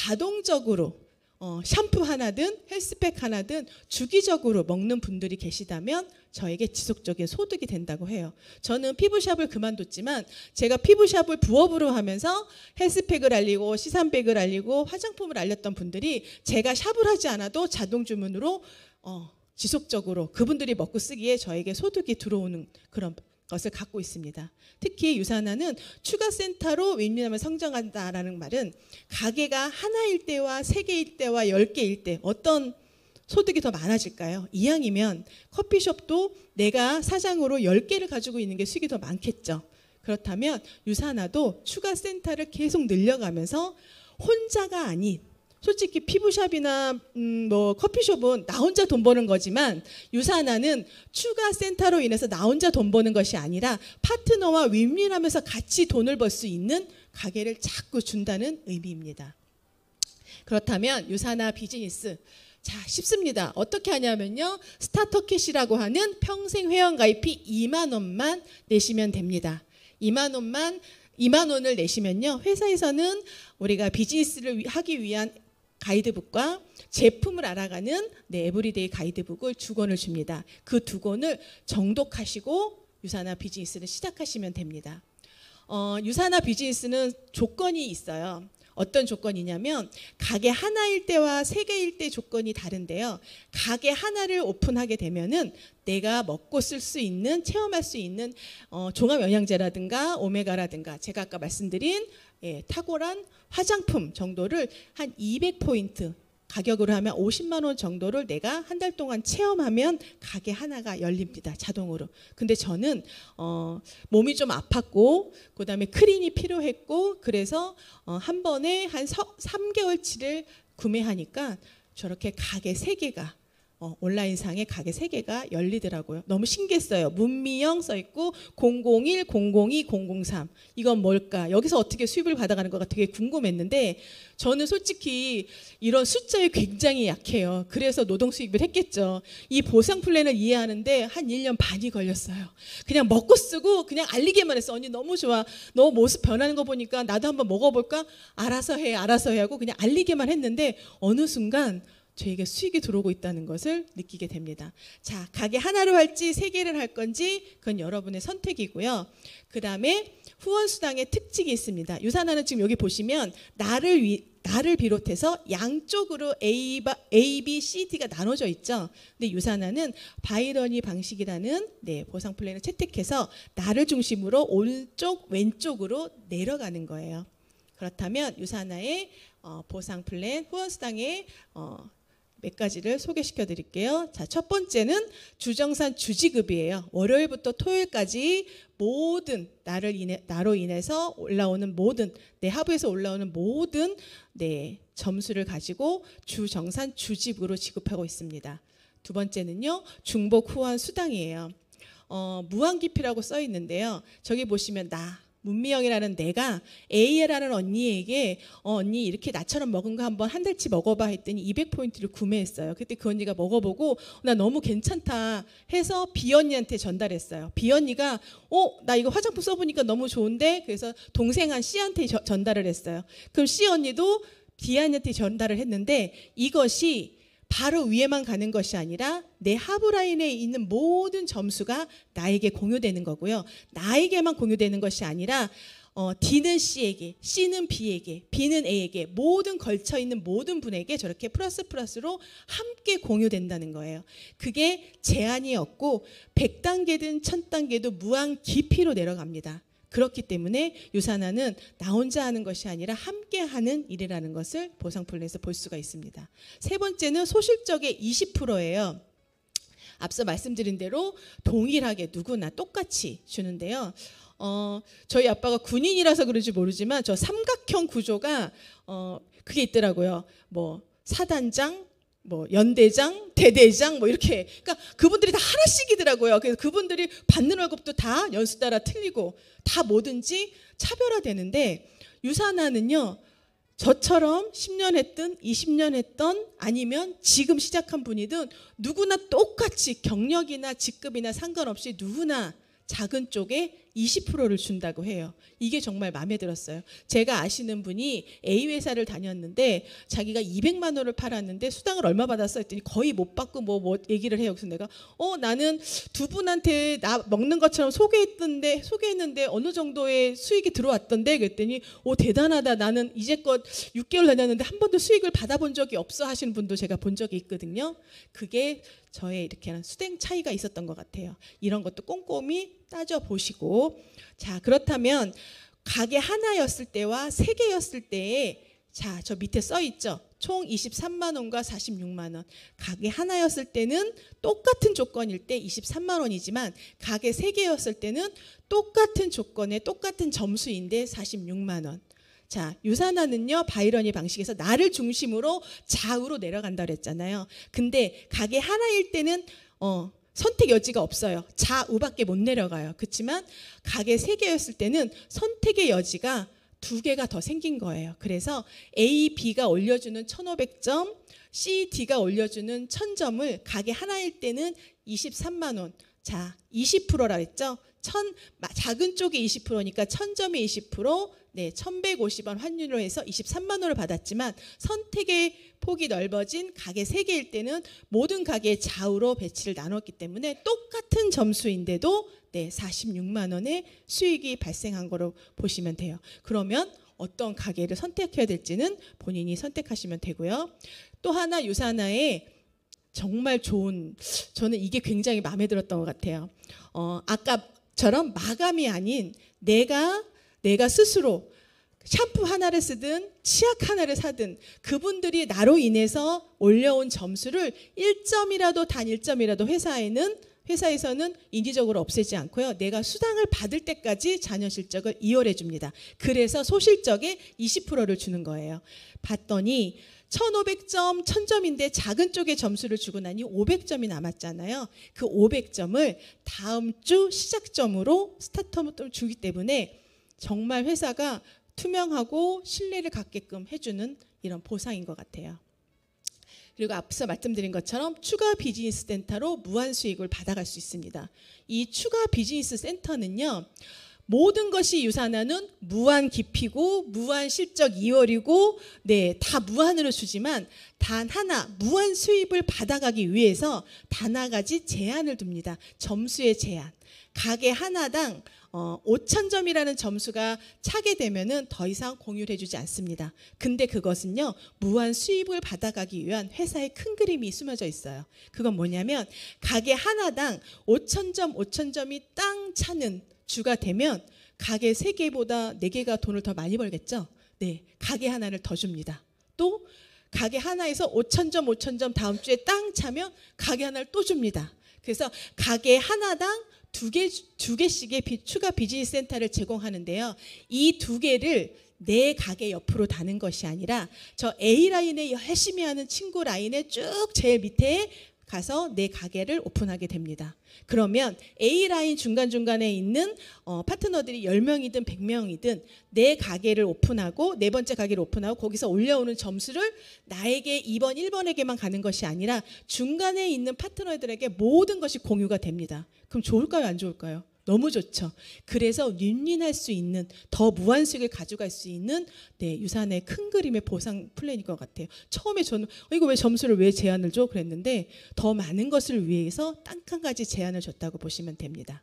자동적으로 어, 샴푸 하나든 헬스팩 하나든 주기적으로 먹는 분들이 계시다면 저에게 지속적인 소득이 된다고 해요. 저는 피부샵을 그만뒀지만 제가 피부샵을 부업으로 하면서 헬스팩을 알리고 시산백을 알리고 화장품을 알렸던 분들이 제가 샵을 하지 않아도 자동 주문으로 어, 지속적으로 그분들이 먹고 쓰기에 저에게 소득이 들어오는 그런 것을 갖고 있습니다. 특히 유산화는 추가센터로 윈윈하면 성장한다라는 말은 가게가 하나일 때와 세 개일 때와 열 개일 때 어떤 소득이 더 많아질까요? 이왕이면 커피숍도 내가 사장으로 열 개를 가지고 있는 게 수익이 더 많겠죠. 그렇다면 유산화도 추가센터를 계속 늘려가면서 혼자가 아닌 솔직히 피부샵이나 음 뭐 커피숍은 나 혼자 돈 버는 거지만 유산화는 추가 센터로 인해서 나 혼자 돈 버는 것이 아니라 파트너와 윈윈하면서 같이 돈을 벌 수 있는 가게를 자꾸 준다는 의미입니다. 그렇다면 유산화 비즈니스 자, 쉽습니다. 어떻게 하냐면요. 스타터캣이라고 하는 평생 회원가입비 이만 원만 내시면 됩니다. 이만 원만 이만 원을 내시면요. 회사에서는 우리가 비즈니스를 하기 위한 가이드북과 제품을 알아가는 네, 에브리데이 가이드북을 두 권을 줍니다. 그 두 권을 정독하시고 유산화 비즈니스를 시작하시면 됩니다. 어, 유산화 비즈니스는 조건이 있어요. 어떤 조건이냐면 가게 하나일 때와 세 개일 때 조건이 다른데요. 가게 하나를 오픈하게 되면은 내가 먹고 쓸 수 있는, 체험할 수 있는 어, 종합 영양제라든가 오메가라든가 제가 아까 말씀드린 예, 탁월한 화장품 정도를 한 이백 포인트 가격으로 하면 오십만 원 정도를 내가 한 달 동안 체험하면 가게 하나가 열립니다. 자동으로. 근데 저는 어, 몸이 좀 아팠고 그다음에 크린이 필요했고 그래서 어, 한 번에 한 삼 개월치를 구매하니까 저렇게 가게 세 개가 어, 온라인상에 가게 세 개가 열리더라고요. 너무 신기했어요. 문미영 써있고 공공일, 공공이, 공공삼. 이건 뭘까? 여기서 어떻게 수입을 받아가는 거가 되게 궁금했는데 저는 솔직히 이런 숫자에 굉장히 약해요. 그래서 노동 수입을 했겠죠. 이 보상 플랜을 이해하는데 한 일 년 반이 걸렸어요. 그냥 먹고 쓰고 그냥 알리기만 했어. 언니 너무 좋아. 너 모습 변하는 거 보니까 나도 한번 먹어볼까? 알아서 해, 알아서 해 하고 그냥 알리기만 했는데 어느 순간 저에게 수익이 들어오고 있다는 것을 느끼게 됩니다. 자, 가게 하나로 할지 세 개를 할 건지 그건 여러분의 선택이고요. 그 다음에 후원수당의 특징이 있습니다. 유산화는 지금 여기 보시면 나를 위, 나를 비롯해서 양쪽으로 A, A, B, C, D가 나눠져 있죠. 근데 유산화는 바이러니 방식이라는 네, 보상 플랜을 채택해서 나를 중심으로 오른쪽 왼쪽으로 내려가는 거예요. 그렇다면 유산화의 어, 보상 플랜 후원수당의 어, 몇 가지를 소개시켜 드릴게요. 자, 첫 번째는 주정산 주지급이에요. 월요일부터 토요일까지 모든 나를 인해, 나로 인해서 올라오는 모든 내 하부에서 올라오는 모든 네, 점수를 가지고 주정산 주집으로 지급하고 있습니다. 두 번째는요. 중복 후원 수당이에요. 어, 무한기피라고 써 있는데요. 저기 보시면 나 문미영이라는 내가 A라는 언니에게 어, 언니 이렇게 나처럼 먹은 거 한번 한 달치 먹어봐 했더니 이백 포인트를 구매했어요. 그때 그 언니가 먹어보고 나 너무 괜찮다 해서 B 언니한테 전달했어요. B 언니가 어, 나 이거 화장품 써보니까 너무 좋은데 그래서 동생 한 C한테 저, 전달을 했어요. 그럼 C 언니도 B 언니한테 전달을 했는데 이것이 바로 위에만 가는 것이 아니라 내 하부라인에 있는 모든 점수가 나에게 공유되는 거고요. 나에게만 공유되는 것이 아니라 어, D는 C에게, C는 B에게, B는 A에게 모든 걸쳐있는 모든 분에게 저렇게 플러스 플러스로 함께 공유된다는 거예요. 그게 제한이 없고 백 단계든 천 단계도 무한 깊이로 내려갑니다. 그렇기 때문에 유산화는 나 혼자 하는 것이 아니라 함께 하는 일이라는 것을 보상 플랜에서 볼 수가 있습니다. 세 번째는 소실적의 이십 퍼센트예요. 앞서 말씀드린 대로 동일하게 누구나 똑같이 주는데요. 어, 저희 아빠가 군인이라서 그런지 모르지만 저 삼각형 구조가 어, 그게 있더라고요. 뭐 사단장, 뭐 연대장, 대대장 뭐 이렇게 그러니까 그분들이 다 하나씩이더라고요. 그래서 그분들이 받는 월급도 다 연수 따라 틀리고 다 뭐든지 차별화되는데 유산화는요. 저처럼 십 년 했든 이십 년 했던 아니면 지금 시작한 분이든 누구나 똑같이 경력이나 직급이나 상관없이 누구나 작은 쪽에 이십 퍼센트를 준다고 해요. 이게 정말 마음에 들었어요. 제가 아시는 분이 A 회사를 다녔는데 자기가 이백만 원을 팔았는데 수당을 얼마 받았어 했더니 거의 못 받고 뭐, 뭐 얘기를 해요. 그래서 내가 어 나는 두 분한테 나 먹는 것처럼 소개했던데 소개했는데 어느 정도의 수익이 들어왔던데 그랬더니 오 대단하다. 나는 이제껏 육 개월 다녔는데 한 번도 수익을 받아본 적이 없어 하시는 분도 제가 본 적이 있거든요. 그게 저의 이렇게 하는 수당 차이가 있었던 것 같아요. 이런 것도 꼼꼼히 따져보시고 자 그렇다면 가게 하나였을 때와 세 개였을 때에 자 저 밑에 써 있죠. 총 이십삼만 원과 사십육만 원. 가게 하나였을 때는 똑같은 조건일 때 이십삼만 원이지만 가게 세 개였을 때는 똑같은 조건에 똑같은 점수인데 사십육만 원. 자, 유산화는요 바이러니 방식에서 나를 중심으로 좌우로 내려간다 그랬잖아요. 근데 가게 하나일 때는 어, 선택 여지가 없어요. 좌우밖에 못 내려가요. 그렇지만 가게 세 개였을 때는 선택의 여지가 두 개가 더 생긴 거예요. 그래서 A, B가 올려주는 천오백 점, C, D가 올려주는 천 점을 가게 하나일 때는 이십삼만 원. 자, 이십 퍼센트라 했죠? 천, 작은 쪽이 이십 퍼센트니까 천 점에 이십 퍼센트, 네, 천백오십 원 환율로 해서 이십삼만 원을 받았지만 선택의 폭이 넓어진 가게 세 개일 때는 모든 가게의 좌우로 배치를 나눴기 때문에 똑같은 점수인데도 네, 사십육만 원의 수익이 발생한 거로 보시면 돼요. 그러면 어떤 가게를 선택해야 될지는 본인이 선택하시면 되고요. 또 하나 유사나의 정말 좋은, 저는 이게 굉장히 마음에 들었던 것 같아요. 어, 아까처럼 마감이 아닌 내가 내가 스스로 샴푸 하나를 쓰든 치약 하나를 사든 그분들이 나로 인해서 올려온 점수를 일 점이라도 단 일 점이라도 회사에는 회사에서는 인지적으로 없애지 않고요. 내가 수당을 받을 때까지 자녀 실적을 이월해 줍니다. 그래서 소실적에 이십 퍼센트를 주는 거예요. 봤더니 천오백 점, 천 점인데 작은 쪽에 점수를 주고 나니 오백 점이 남았잖아요. 그 오백 점을 다음 주 시작점으로 스타트업을 주기 때문에 정말 회사가 투명하고 신뢰를 갖게끔 해주는 이런 보상인 것 같아요. 그리고 앞서 말씀드린 것처럼 추가 비즈니스 센터로 무한 수익을 받아갈 수 있습니다. 이 추가 비즈니스 센터는요. 모든 것이 유산화는 무한 깊이고 무한 실적 이월이고 네, 다 무한으로 주지만 단 하나 무한 수입을 받아가기 위해서 단 한 가지 제한을 둡니다. 점수의 제한. 가게 하나당 어, 오천 점이라는 점수가 차게 되면은 더 이상 공유를 해주지 않습니다. 근데 그것은요 무한 수입을 받아가기 위한 회사의 큰 그림이 숨어져 있어요. 그건 뭐냐면 가게 하나당 오천 점 오천 점이 땅 차는 주가 되면 가게 세 개보다 네 개가 돈을 더 많이 벌겠죠. 네, 가게 하나를 더 줍니다. 또 가게 하나에서 오천 점 오천 점 다음 주에 땅 차면 가게 하나를 또 줍니다. 그래서 가게 하나당 두 개, 두 개씩의 비, 추가 비즈니스 센터를 제공하는데요. 이 두 개를 내 가게 옆으로 다는 것이 아니라 저 A 라인에 열심히 하는 친구 라인에 쭉 제일 밑에 가서 내 가게를 오픈하게 됩니다. 그러면 A 라인 중간중간에 있는 어, 파트너들이 열 명이든 백 명이든 내 가게를 오픈하고 네 번째 가게를 오픈하고 거기서 올려오는 점수를 나에게 이 번, 일 번에게만 가는 것이 아니라 중간에 있는 파트너들에게 모든 것이 공유가 됩니다. 그럼 좋을까요? 안 좋을까요? 너무 좋죠. 그래서 윈윈할 수 있는 더 무한수익을 가져갈 수 있는 네, 유산의 큰 그림의 보상 플랜인 것 같아요. 처음에 저는 어, 이거 왜 점수를 왜 제한을 줘? 그랬는데 더 많은 것을 위해서 딱 한 가지 제한을 줬다고 보시면 됩니다.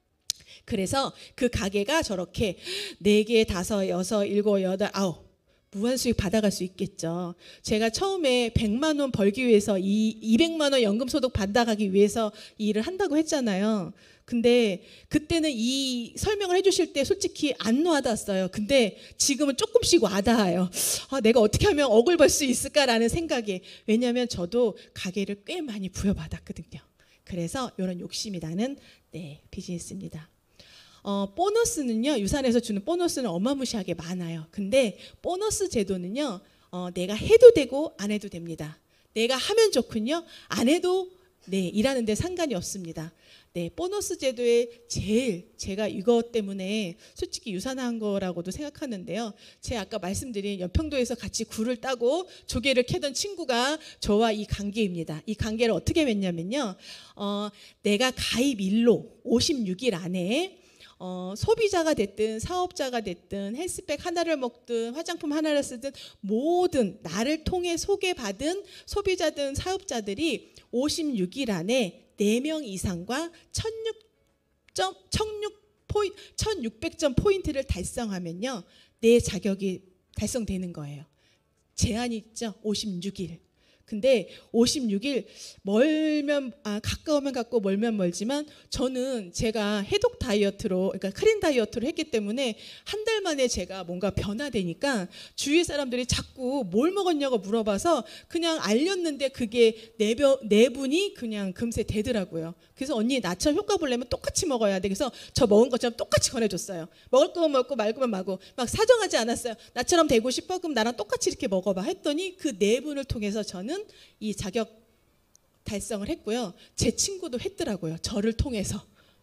그래서 그 가게가 저렇게 네 개, 다섯, 여섯, 일곱, 여덟, 아홉 무한수익 받아갈 수 있겠죠. 제가 처음에 백만 원 벌기 위해서 이 이백만 원 연금소득 받아가기 위해서 이 일을 한다고 했잖아요. 근데 그때는 이 설명을 해주실 때 솔직히 안 와닿았어요. 근데 지금은 조금씩 와닿아요. 아, 내가 어떻게 하면 억을 벌 수 있을까라는 생각이. 왜냐하면 저도 가게를 꽤 많이 부여받았거든요. 그래서 이런 욕심이 나는 네, 비즈니스입니다. 어, 보너스는요, 유산에서 주는 보너스는 어마무시하게 많아요. 근데 보너스 제도는요, 어, 내가 해도 되고 안 해도 됩니다. 내가 하면 좋군요. 안 해도 네, 일하는 데 상관이 없습니다. 네, 보너스 제도의 제일 제가 이것 때문에 솔직히 유산한 거라고도 생각하는데요. 제가 아까 말씀드린 연평도에서 같이 굴을 따고 조개를 캐던 친구가 저와 이 관계입니다. 이 관계를 어떻게 맺냐면요. 어, 내가 가입일로 오십육 일 안에 어, 소비자가 됐든 사업자가 됐든 헬스백 하나를 먹든 화장품 하나를 쓰든 모든 나를 통해 소개받은 소비자든 사업자들이 오십육 일 안에 네 명 이상과 천육백 점 포인트를 달성하면요. 내 자격이 달성되는 거예요. 제한이 있죠. 오십육 일. 근데 오십육 일 멀면 아 가까우면 가까워 멀면 멀지만 저는 제가 해독 다이어트로 그러니까 클린 다이어트를 했기 때문에 한 달 만에 제가 뭔가 변화되니까 주위 사람들이 자꾸 뭘 먹었냐고 물어봐서 그냥 알렸는데 그게 네, 네 분이 그냥 금세 되더라고요. 그래서 언니 나처럼 효과 보려면 똑같이 먹어야 돼. 그래서 저 먹은 것처럼 똑같이 권해줬어요. 먹을 거면 먹고 말 거면 말고 막 사정하지 않았어요. 나처럼 되고 싶어? 그럼 나랑 똑같이 이렇게 먹어봐 했더니 그 네 분을 통해서 저는 이 자격 달성을 했고요. 제 친구도 했더라고요. 저를 통해서.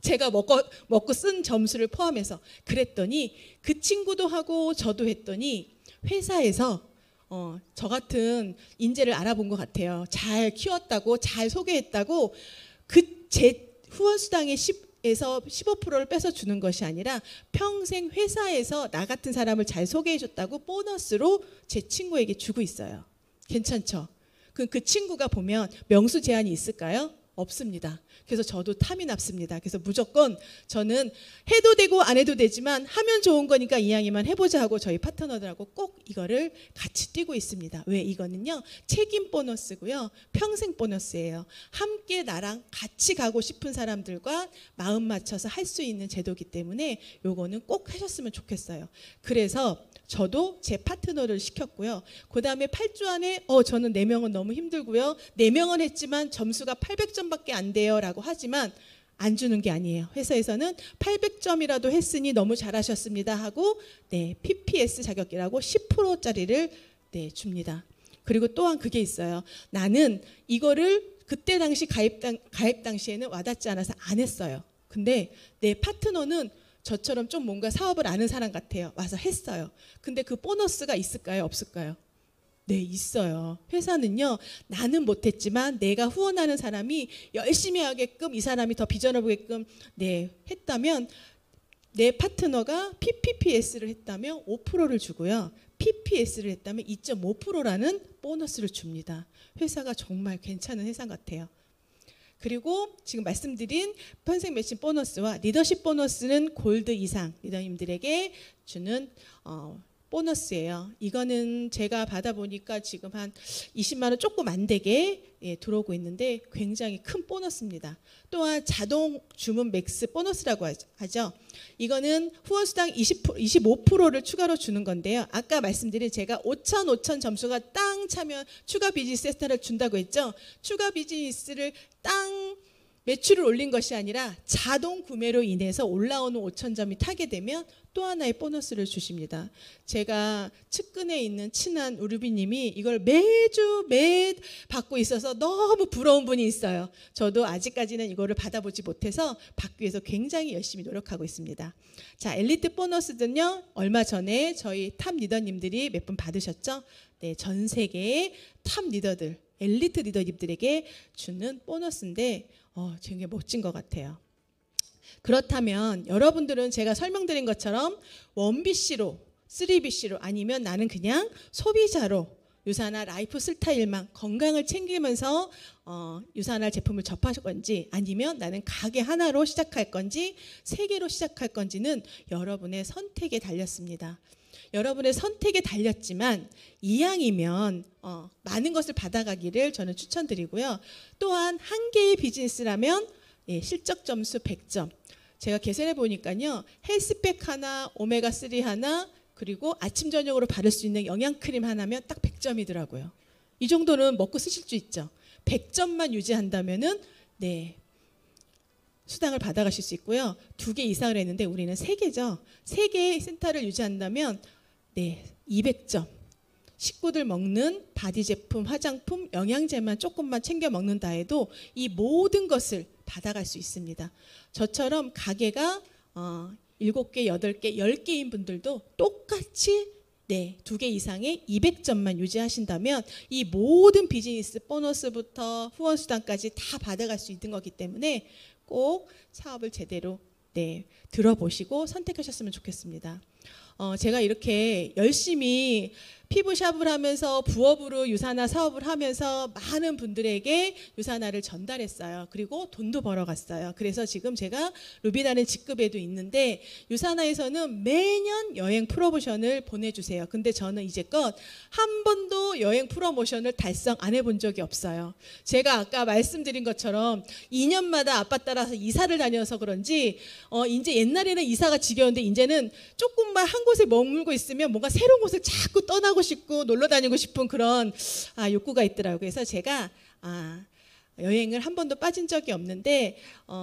제가 먹고, 먹고 쓴 점수를 포함해서. 그랬더니 그 친구도 하고 저도 했더니 회사에서 어, 저 같은 인재를 알아본 것 같아요. 잘 키웠다고, 잘 소개했다고. 그 제 후원수당의 십에서 십오 퍼센트를 뺏어 주는 것이 아니라 평생 회사에서 나 같은 사람을 잘 소개해 줬다고 보너스로 제 친구에게 주고 있어요. 괜찮죠? 그, 그 친구가 보면 명수 제한이 있을까요? 없습니다. 그래서 저도 탐이 났습니다. 그래서 무조건 저는 해도 되고 안 해도 되지만 하면 좋은 거니까 이왕이면 해보자 하고 저희 파트너들하고 꼭 이거를 같이 뛰고 있습니다. 왜? 이거는요 책임 보너스고요, 평생 보너스예요. 함께 나랑 같이 가고 싶은 사람들과 마음 맞춰서 할 수 있는 제도이기 때문에 요거는 꼭 하셨으면 좋겠어요. 그래서 저도 제 파트너를 시켰고요. 그 다음에 팔 주 안에 어 저는 네 명은 너무 힘들고요. 네 명은 했지만 점수가 팔백 점밖에 안 돼요 라고 하지만 안 주는 게 아니에요. 회사에서는 팔백 점이라도 했으니 너무 잘하셨습니다 하고 네, 피피에스 자격이라고 십 퍼센트짜리를 네, 줍니다. 그리고 또한 그게 있어요. 나는 이거를 그때 당시 가입, 당, 가입 당시에는 와닿지 않아서 안 했어요. 근데 내 파트너는 저처럼 좀 뭔가 사업을 아는 사람 같아요. 와서 했어요. 근데 그 보너스가 있을까요? 없을까요? 네, 있어요. 회사는요, 나는 못했지만 내가 후원하는 사람이 열심히 하게끔, 이 사람이 더 비전을 보게끔 네, 했다면 내 파트너가 피피피에스를 했다면 오 퍼센트를 주고요. 피피에스를 했다면 이 점 오 퍼센트라는 보너스를 줍니다. 회사가 정말 괜찮은 회사 같아요. 그리고 지금 말씀드린 평생 매칭 보너스와 리더십 보너스는 골드 이상 리더님들에게 주는 어, 보너스예요. 이거는 제가 받아보니까 지금 한 이십만 원 조금 안 되게 예, 들어오고 있는데 굉장히 큰 보너스입니다. 또한 자동 주문 맥스 보너스라고 하죠. 이거는 후원수당 이십 퍼센트, 이십오 퍼센트를 추가로 주는 건데요. 아까 말씀드린 제가 오천, 오천 점수가 땅 차면 추가 비즈니스 세스타를 준다고 했죠. 추가 비즈니스를 땅 매출을 올린 것이 아니라 자동 구매로 인해서 올라오는 오천 점이 타게 되면 또 하나의 보너스를 주십니다. 제가 측근에 있는 친한 우르비님이 이걸 매주 매 받고 있어서 너무 부러운 분이 있어요. 저도 아직까지는 이거를 받아보지 못해서 받기 위해서 굉장히 열심히 노력하고 있습니다. 자, 엘리트 보너스는요, 얼마 전에 저희 탑 리더님들이 몇 분 받으셨죠? 네, 전 세계의 탑 리더들, 엘리트 리더님들에게 주는 보너스인데 어, 되게 멋진 것 같아요. 그렇다면 여러분들은 제가 설명드린 것처럼 원 비씨로, 쓰리 비씨로 아니면 나는 그냥 소비자로 유산화 라이프 스타일만 건강을 챙기면서 어, 유산화 제품을 접할 건지 아니면 나는 가게 하나로 시작할 건지 세 개로 시작할 건지는 여러분의 선택에 달렸습니다. 여러분의 선택에 달렸지만 이왕이면 어, 많은 것을 받아가기를 저는 추천드리고요. 또한 한 개의 비즈니스라면 예, 실적 점수 백 점. 제가 계산해 보니까요. 헬스팩 하나, 오메가삼 하나, 그리고 아침 저녁으로 바를 수 있는 영양크림 하나면 딱 백 점이더라고요. 이 정도는 먹고 쓰실 수 있죠. 백 점만 유지한다면은 네. 수당을 받아가실 수 있고요. 두 개 이상을 했는데 우리는 세 개죠. 세 개의 센터를 유지한다면 네, 이백 점. 식구들 먹는 바디 제품, 화장품, 영양제만 조금만 챙겨 먹는다 해도 이 모든 것을 받아갈 수 있습니다. 저처럼 가게가 어, 일곱 개, 여덟 개, 열 개인 분들도 똑같이 네, 두 개 이상의 이백 점만 유지하신다면 이 모든 비즈니스 보너스부터 후원수당까지 다 받아갈 수 있는 거기 때문에 꼭 사업을 제대로 네, 들어보시고 선택하셨으면 좋겠습니다. 어, 제가 이렇게 열심히 피부샵을 하면서 부업으로 유산화 사업을 하면서 많은 분들에게 유산화를 전달했어요. 그리고 돈도 벌어갔어요. 그래서 지금 제가 루비라는 직급에도 있는데 유산화에서는 매년 여행 프로모션을 보내주세요. 근데 저는 이제껏 한 번도 여행 프로모션을 달성 안 해본 적이 없어요. 제가 아까 말씀드린 것처럼 이 년마다 아빠 따라서 이사를 다녀서 그런지 어, 이제 옛날에는 이사가 지겨운데 이제는 조금만 한 곳에 머물고 있으면 뭔가 새로운 곳을 자꾸 떠나고 싶고 놀러 다니고 싶은 그런 아, 욕구가 있더라고요. 그래서 제가 아, 여행을 한 번도 빠진 적이 없는데 어,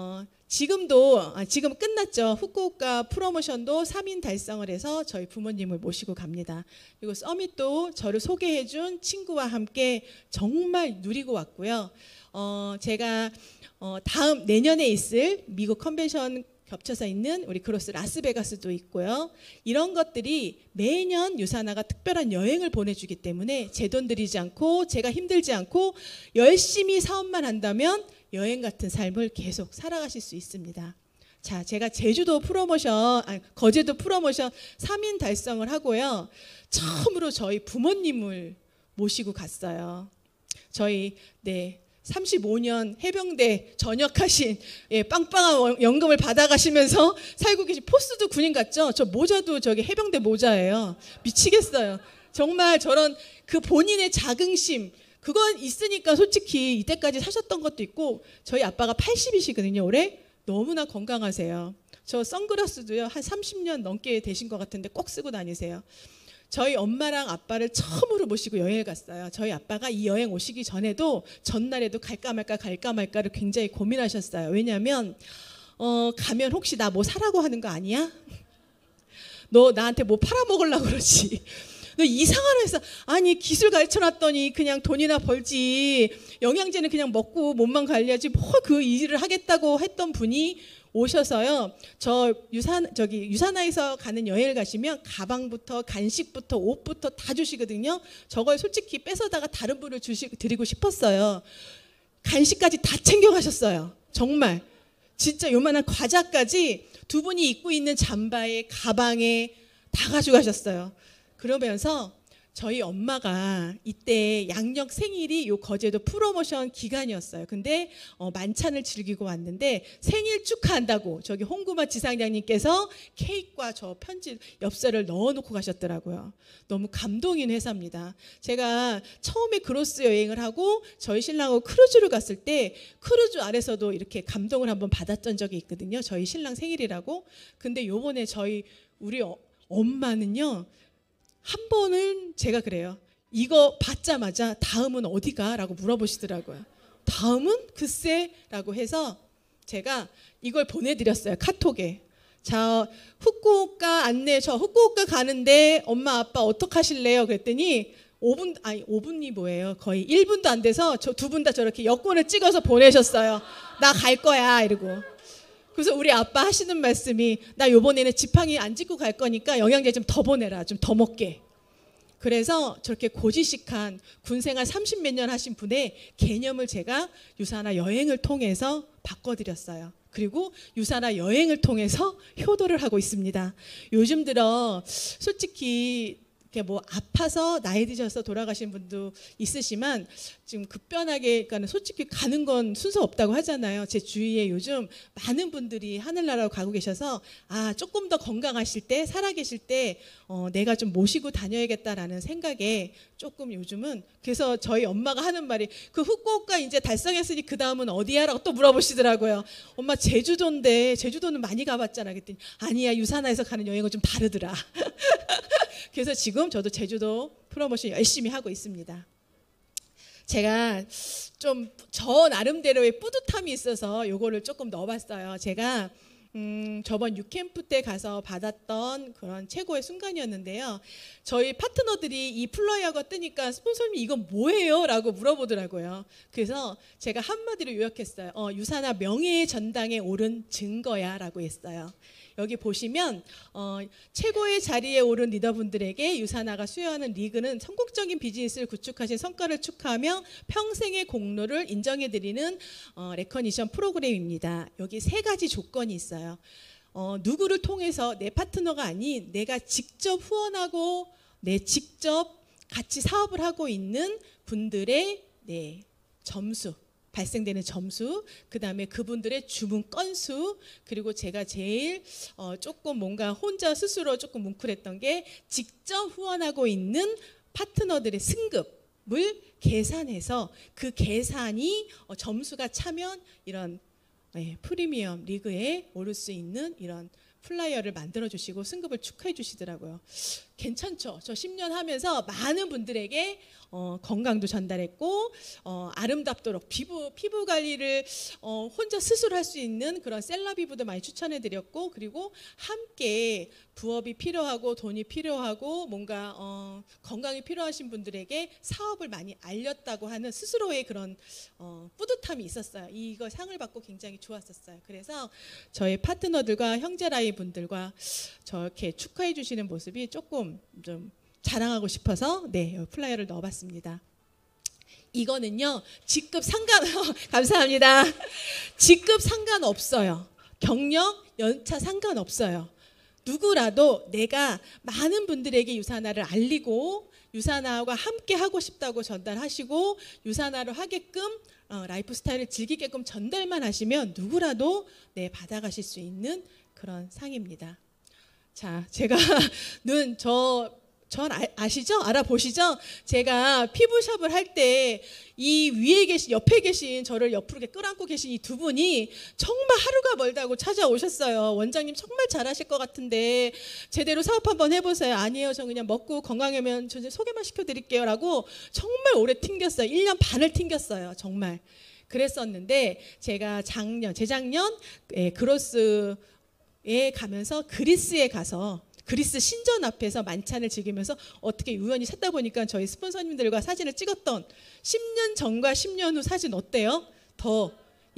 지금도 아, 지금 끝났죠. 후쿠오카 프로모션도 삼 인 달성을 해서 저희 부모님을 모시고 갑니다. 그리고 서밋도 저를 소개해준 친구와 함께 정말 누리고 왔고요. 어, 제가 어, 다음 내년에 있을 미국 컨벤션 겹쳐서 있는 우리 크로스 라스베가스도 있고요. 이런 것들이 매년 유사나가 특별한 여행을 보내주기 때문에 제 돈 들이지 않고 제가 힘들지 않고 열심히 사업만 한다면 여행 같은 삶을 계속 살아가실 수 있습니다. 자, 제가 제주도 프로모션, 아니, 거제도 프로모션 삼 인 달성을 하고요. 처음으로 저희 부모님을 모시고 갔어요. 저희 네. 삼십오 년 해병대 전역하신 예, 빵빵한 연금을 받아가시면서 살고 계신 포스도 군인 같죠? 저 모자도 저기 해병대 모자예요. 미치겠어요. 정말 저런 그 본인의 자긍심 그건 있으니까 솔직히 이때까지 사셨던 것도 있고 저희 아빠가 팔십이시거든요. 올해 너무나 건강하세요. 저 선글라스도요 한 삼십 년 넘게 되신 것 같은데 꼭 쓰고 다니세요. 저희 엄마랑 아빠를 처음으로 모시고 여행을 갔어요. 저희 아빠가 이 여행 오시기 전에도 전날에도 갈까 말까 갈까 말까를 굉장히 고민하셨어요. 왜냐하면 어, 가면 혹시 나 뭐 사라고 하는 거 아니야? 너 나한테 뭐 팔아먹으려고 그러지? 너 이상하라 해서 아니 기술 가르쳐놨더니 그냥 돈이나 벌지 영양제는 그냥 먹고 몸만 관리하지 뭐 그 일을 하겠다고 했던 분이 오셔서요. 저 유산 저기 유산하에서 가는 여행을 가시면 가방부터 간식부터 옷부터 다 주시거든요. 저걸 솔직히 뺏어다가 다른 분을 주시 드리고 싶었어요. 간식까지 다 챙겨 가셨어요. 정말 진짜 요만한 과자까지 두 분이 입고 있는 잠바에 가방에 다 가져가셨어요. 그러면서 저희 엄마가 이때 양력 생일이 요 거제도 프로모션 기간이었어요. 근데 어, 만찬을 즐기고 왔는데 생일 축하한다고 저기 홍구마 지사장님께서 케이크와 저 편지 엽서를 넣어놓고 가셨더라고요. 너무 감동인 회사입니다. 제가 처음에 크로스 여행을 하고 저희 신랑하고 크루즈를 갔을 때 크루즈 안에서도 이렇게 감동을 한번 받았던 적이 있거든요. 저희 신랑 생일이라고. 근데 요번에 저희 우리 어, 엄마는요. 한 번은 제가 그래요. 이거 받자마자 다음은 어디가? 라고 물어보시더라고요. 다음은? 글쎄 라고 해서 제가 이걸 보내드렸어요. 카톡에. 자, 후쿠오카 안내, 저 후쿠오카 가는데 엄마 아빠 어떡하실래요? 그랬더니 오 분, 아니 오 분이 뭐예요? 거의 일 분도 안 돼서 저 두 분 다 저렇게 여권을 찍어서 보내셨어요. 나 갈 거야 이러고. 그래서 우리 아빠 하시는 말씀이 나 요번에는 지팡이 안 짚고 갈 거니까 영양제 좀 더 보내라. 좀 더 먹게. 그래서 저렇게 고지식한 군생활 삼십 몇 년 하신 분의 개념을 제가 유사나 여행을 통해서 바꿔드렸어요. 그리고 유사나 여행을 통해서 효도를 하고 있습니다. 요즘 들어 솔직히 뭐 아파서 나이 드셔서 돌아가신 분도 있으시지만 지금 급변하게 그러니까 솔직히 가는 건 순서 없다고 하잖아요. 제 주위에 요즘 많은 분들이 하늘나라로 가고 계셔서 아 조금 더 건강하실 때 살아계실 때 어, 내가 좀 모시고 다녀야겠다라는 생각에 조금 요즘은 그래서 저희 엄마가 하는 말이 그 후쿠오카 이제 달성했으니 그 다음은 어디야? 라고 또 물어보시더라고요. 엄마 제주도인데 제주도는 많이 가봤잖아. 그랬더니 아니야 유산화에서 가는 여행은 좀 다르더라. 그래서 지금 저도 제주도 프로모션 열심히 하고 있습니다. 제가 좀 저 나름대로의 뿌듯함이 있어서 요거를 조금 넣어봤어요. 제가 음, 저번 유캠프 때 가서 받았던 그런 최고의 순간이었는데요. 저희 파트너들이 이 플라이어가 뜨니까 스폰서님 이건 뭐예요? 라고 물어보더라고요. 그래서 제가 한마디로 요약했어요. 어, 유사나 명예의 전당에 오른 증거야 라고 했어요. 여기 보시면 어, 최고의 자리에 오른 리더분들에게 유사나가 수여하는 리그는 성공적인 비즈니스를 구축하신 성과를 축하하며 평생의 공로를 인정해드리는 어, 레커니션 프로그램입니다. 여기 세 가지 조건이 있어요. 어, 누구를 통해서 내 파트너가 아닌 내가 직접 후원하고 내 직접 같이 사업을 하고 있는 분들의 네, 점수 발생되는 점수, 그 다음에 그분들의 주문 건수, 그리고 제가 제일 어 조금 뭔가 혼자 스스로 조금 뭉클했던 게 직접 후원하고 있는 파트너들의 승급을 계산해서 그 계산이 어 점수가 차면 이런 네, 프리미엄 리그에 오를 수 있는 이런 플라이어를 만들어 주시고 승급을 축하해 주시더라고요. 괜찮죠? 저 십 년 하면서 많은 분들에게 어, 건강도 전달했고 어, 아름답도록 피부 피부 관리를 어, 혼자 스스로 할 수 있는 그런 셀러비브도 많이 추천해 드렸고, 그리고 함께 부업이 필요하고 돈이 필요하고 뭔가 어, 건강이 필요하신 분들에게 사업을 많이 알렸다고 하는 스스로의 그런 어, 뿌듯함이 있었어요. 이거 상을 받고 굉장히 좋았었어요. 그래서 저희 파트너들과 형제라이 분들과 저렇게 축하해 주시는 모습이 조금 좀 자랑하고 싶어서 네, 플라이어를 넣어봤습니다. 이거는요, 직급 상관 감사합니다. 직급 상관없어요. 경력, 연차 상관없어요. 누구라도 내가 많은 분들에게 유산화를 알리고 유산화와 함께 하고 싶다고 전달하시고 유산화를 하게끔 어, 라이프 스타일을 즐기게끔 전달만 하시면 누구라도 네, 받아가실 수 있는 그런 상입니다. 자, 제가 눈 저 전 아시죠? 알아보시죠? 제가 피부샵을 할 때 이 위에 계신 옆에 계신 저를 옆으로 이렇게 끌안고 계신 이 두 분이 정말 하루가 멀다고 찾아오셨어요. 원장님 정말 잘하실 것 같은데 제대로 사업 한번 해보세요. 아니에요, 저 그냥 먹고 건강하면 저 소개만 시켜드릴게요 라고 정말 오래 튕겼어요. 일 년 반을 튕겼어요. 정말 그랬었는데 제가 작년 재작년 예, 그로스에 가면서 그리스에 가서 그리스 신전 앞에서 만찬을 즐기면서 어떻게 우연히 찾다 보니까 저희 스폰서님들과 사진을 찍었던 십 년 전과 십 년 후 사진 어때요? 더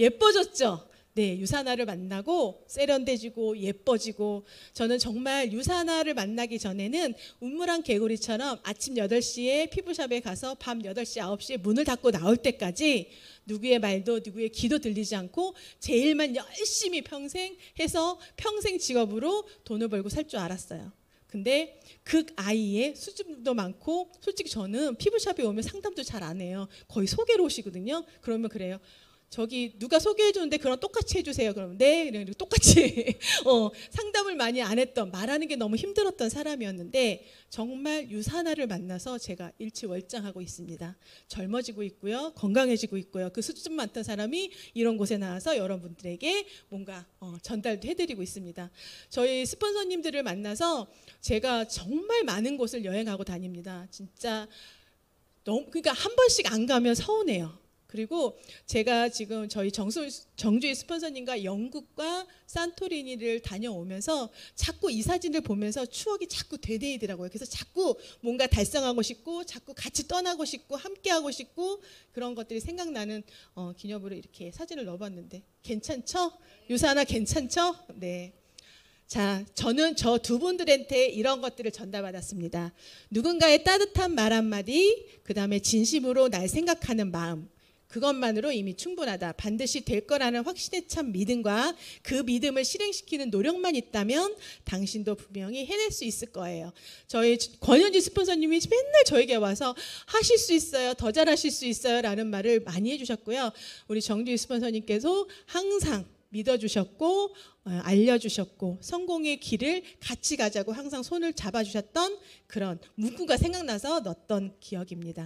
예뻐졌죠? 네, 유산화를 만나고 세련돼지고 예뻐지고, 저는 정말 유산화를 만나기 전에는 운무랑 개구리처럼 아침 여덟 시에 피부샵에 가서 밤 여덟 시, 아홉 시에 문을 닫고 나올 때까지 누구의 말도 누구의 기도 들리지 않고 제 일만 열심히 평생 해서 평생 직업으로 돈을 벌고 살 줄 알았어요. 근데 그 아이의 수줍음도 많고, 솔직히 저는 피부샵에 오면 상담도 잘 안 해요. 거의 소개로 오시거든요. 그러면 그래요. 저기 누가 소개해 주는데 그럼 똑같이 해주세요. 그러면 네, 그리고 똑같이 어, 상담을 많이 안 했던, 말하는 게 너무 힘들었던 사람이었는데 정말 유산화를 만나서 제가 일취월장하고 있습니다. 젊어지고 있고요, 건강해지고 있고요. 그 수준 많던 사람이 이런 곳에 나와서 여러분들에게 뭔가 어, 전달도 해드리고 있습니다. 저희 스폰서님들을 만나서 제가 정말 많은 곳을 여행하고 다닙니다. 진짜 너무, 그러니까 한 번씩 안 가면 서운해요. 그리고 제가 지금 저희 정수, 정주희 스폰서님과 영국과 산토리니를 다녀오면서 자꾸 이 사진을 보면서 추억이 자꾸 되뇌이더라고요. 그래서 자꾸 뭔가 달성하고 싶고 자꾸 같이 떠나고 싶고 함께하고 싶고 그런 것들이 생각나는 어, 기념으로 이렇게 사진을 넣어봤는데 괜찮죠? 유산화 괜찮죠? 네. 자, 저는 저 두 분들한테 이런 것들을 전달받았습니다. 누군가의 따뜻한 말 한마디, 그 다음에 진심으로 날 생각하는 마음, 그것만으로 이미 충분하다. 반드시 될 거라는 확신에 찬 믿음과 그 믿음을 실행시키는 노력만 있다면 당신도 분명히 해낼 수 있을 거예요. 저희 권현지 스폰서님이 맨날 저에게 와서 하실 수 있어요, 더 잘하실 수 있어요 라는 말을 많이 해주셨고요. 우리 정주희 스폰서님께서 항상 믿어주셨고 알려주셨고 성공의 길을 같이 가자고 항상 손을 잡아주셨던 그런 문구가 생각나서 넣었던 기억입니다.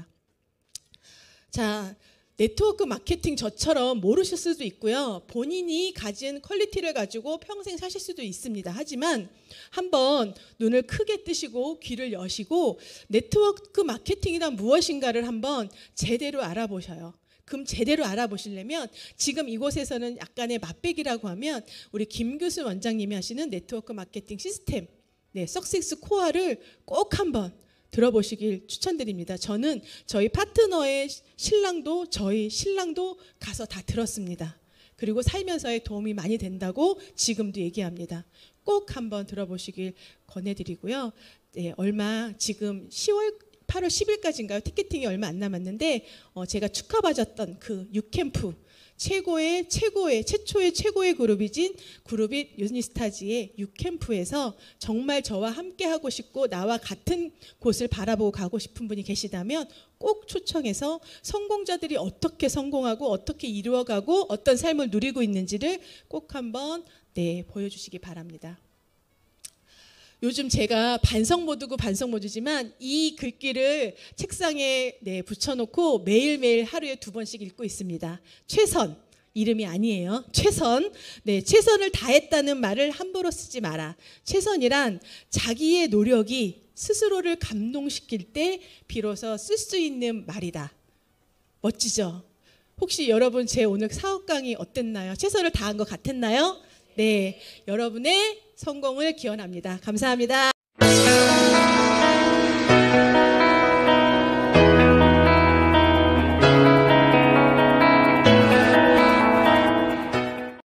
자, 네트워크 마케팅 저처럼 모르실 수도 있고요. 본인이 가진 퀄리티를 가지고 평생 사실 수도 있습니다. 하지만 한번 눈을 크게 뜨시고 귀를 여시고 네트워크 마케팅이란 무엇인가를 한번 제대로 알아보셔요. 그럼 제대로 알아보시려면 지금 이곳에서는 약간의 맛배기라고 하면 우리 김규순 원장님이 하시는 네트워크 마케팅 시스템, 네, 석세스 코어를 꼭 한번 들어보시길 추천드립니다. 저는 저희 파트너의 신랑도 저희 신랑도 가서 다 들었습니다. 그리고 살면서의 도움이 많이 된다고 지금도 얘기합니다. 꼭 한번 들어보시길 권해드리고요. 네, 얼마 지금 시월 팔월 십일까지인가요? 티켓팅이 얼마 안 남았는데 어, 제가 축하받았던 그 육캠프 최고의 최고의 최초의 최고의 그룹이진 그룹이 유니스타즈의 육캠프에서 정말 저와 함께 하고 싶고 나와 같은 곳을 바라보고 가고 싶은 분이 계시다면 꼭 초청해서 성공자들이 어떻게 성공하고 어떻게 이루어가고 어떤 삶을 누리고 있는지를 꼭 한번 네, 보여주시기 바랍니다. 요즘 제가 반성 모드고 반성 모드지만 이 글귀를 책상에 네, 붙여놓고 매일매일 하루에 두 번씩 읽고 있습니다. 최선, 이름이 아니에요. 최선. 네, 최선을 다했다는 말을 함부로 쓰지 마라. 최선이란 자기의 노력이 스스로를 감동시킬 때 비로소 쓸 수 있는 말이다. 멋지죠? 혹시 여러분 제 오늘 사업 강의 어땠나요? 최선을 다한 것 같았나요? 네, 여러분의 성공을 기원합니다. 감사합니다.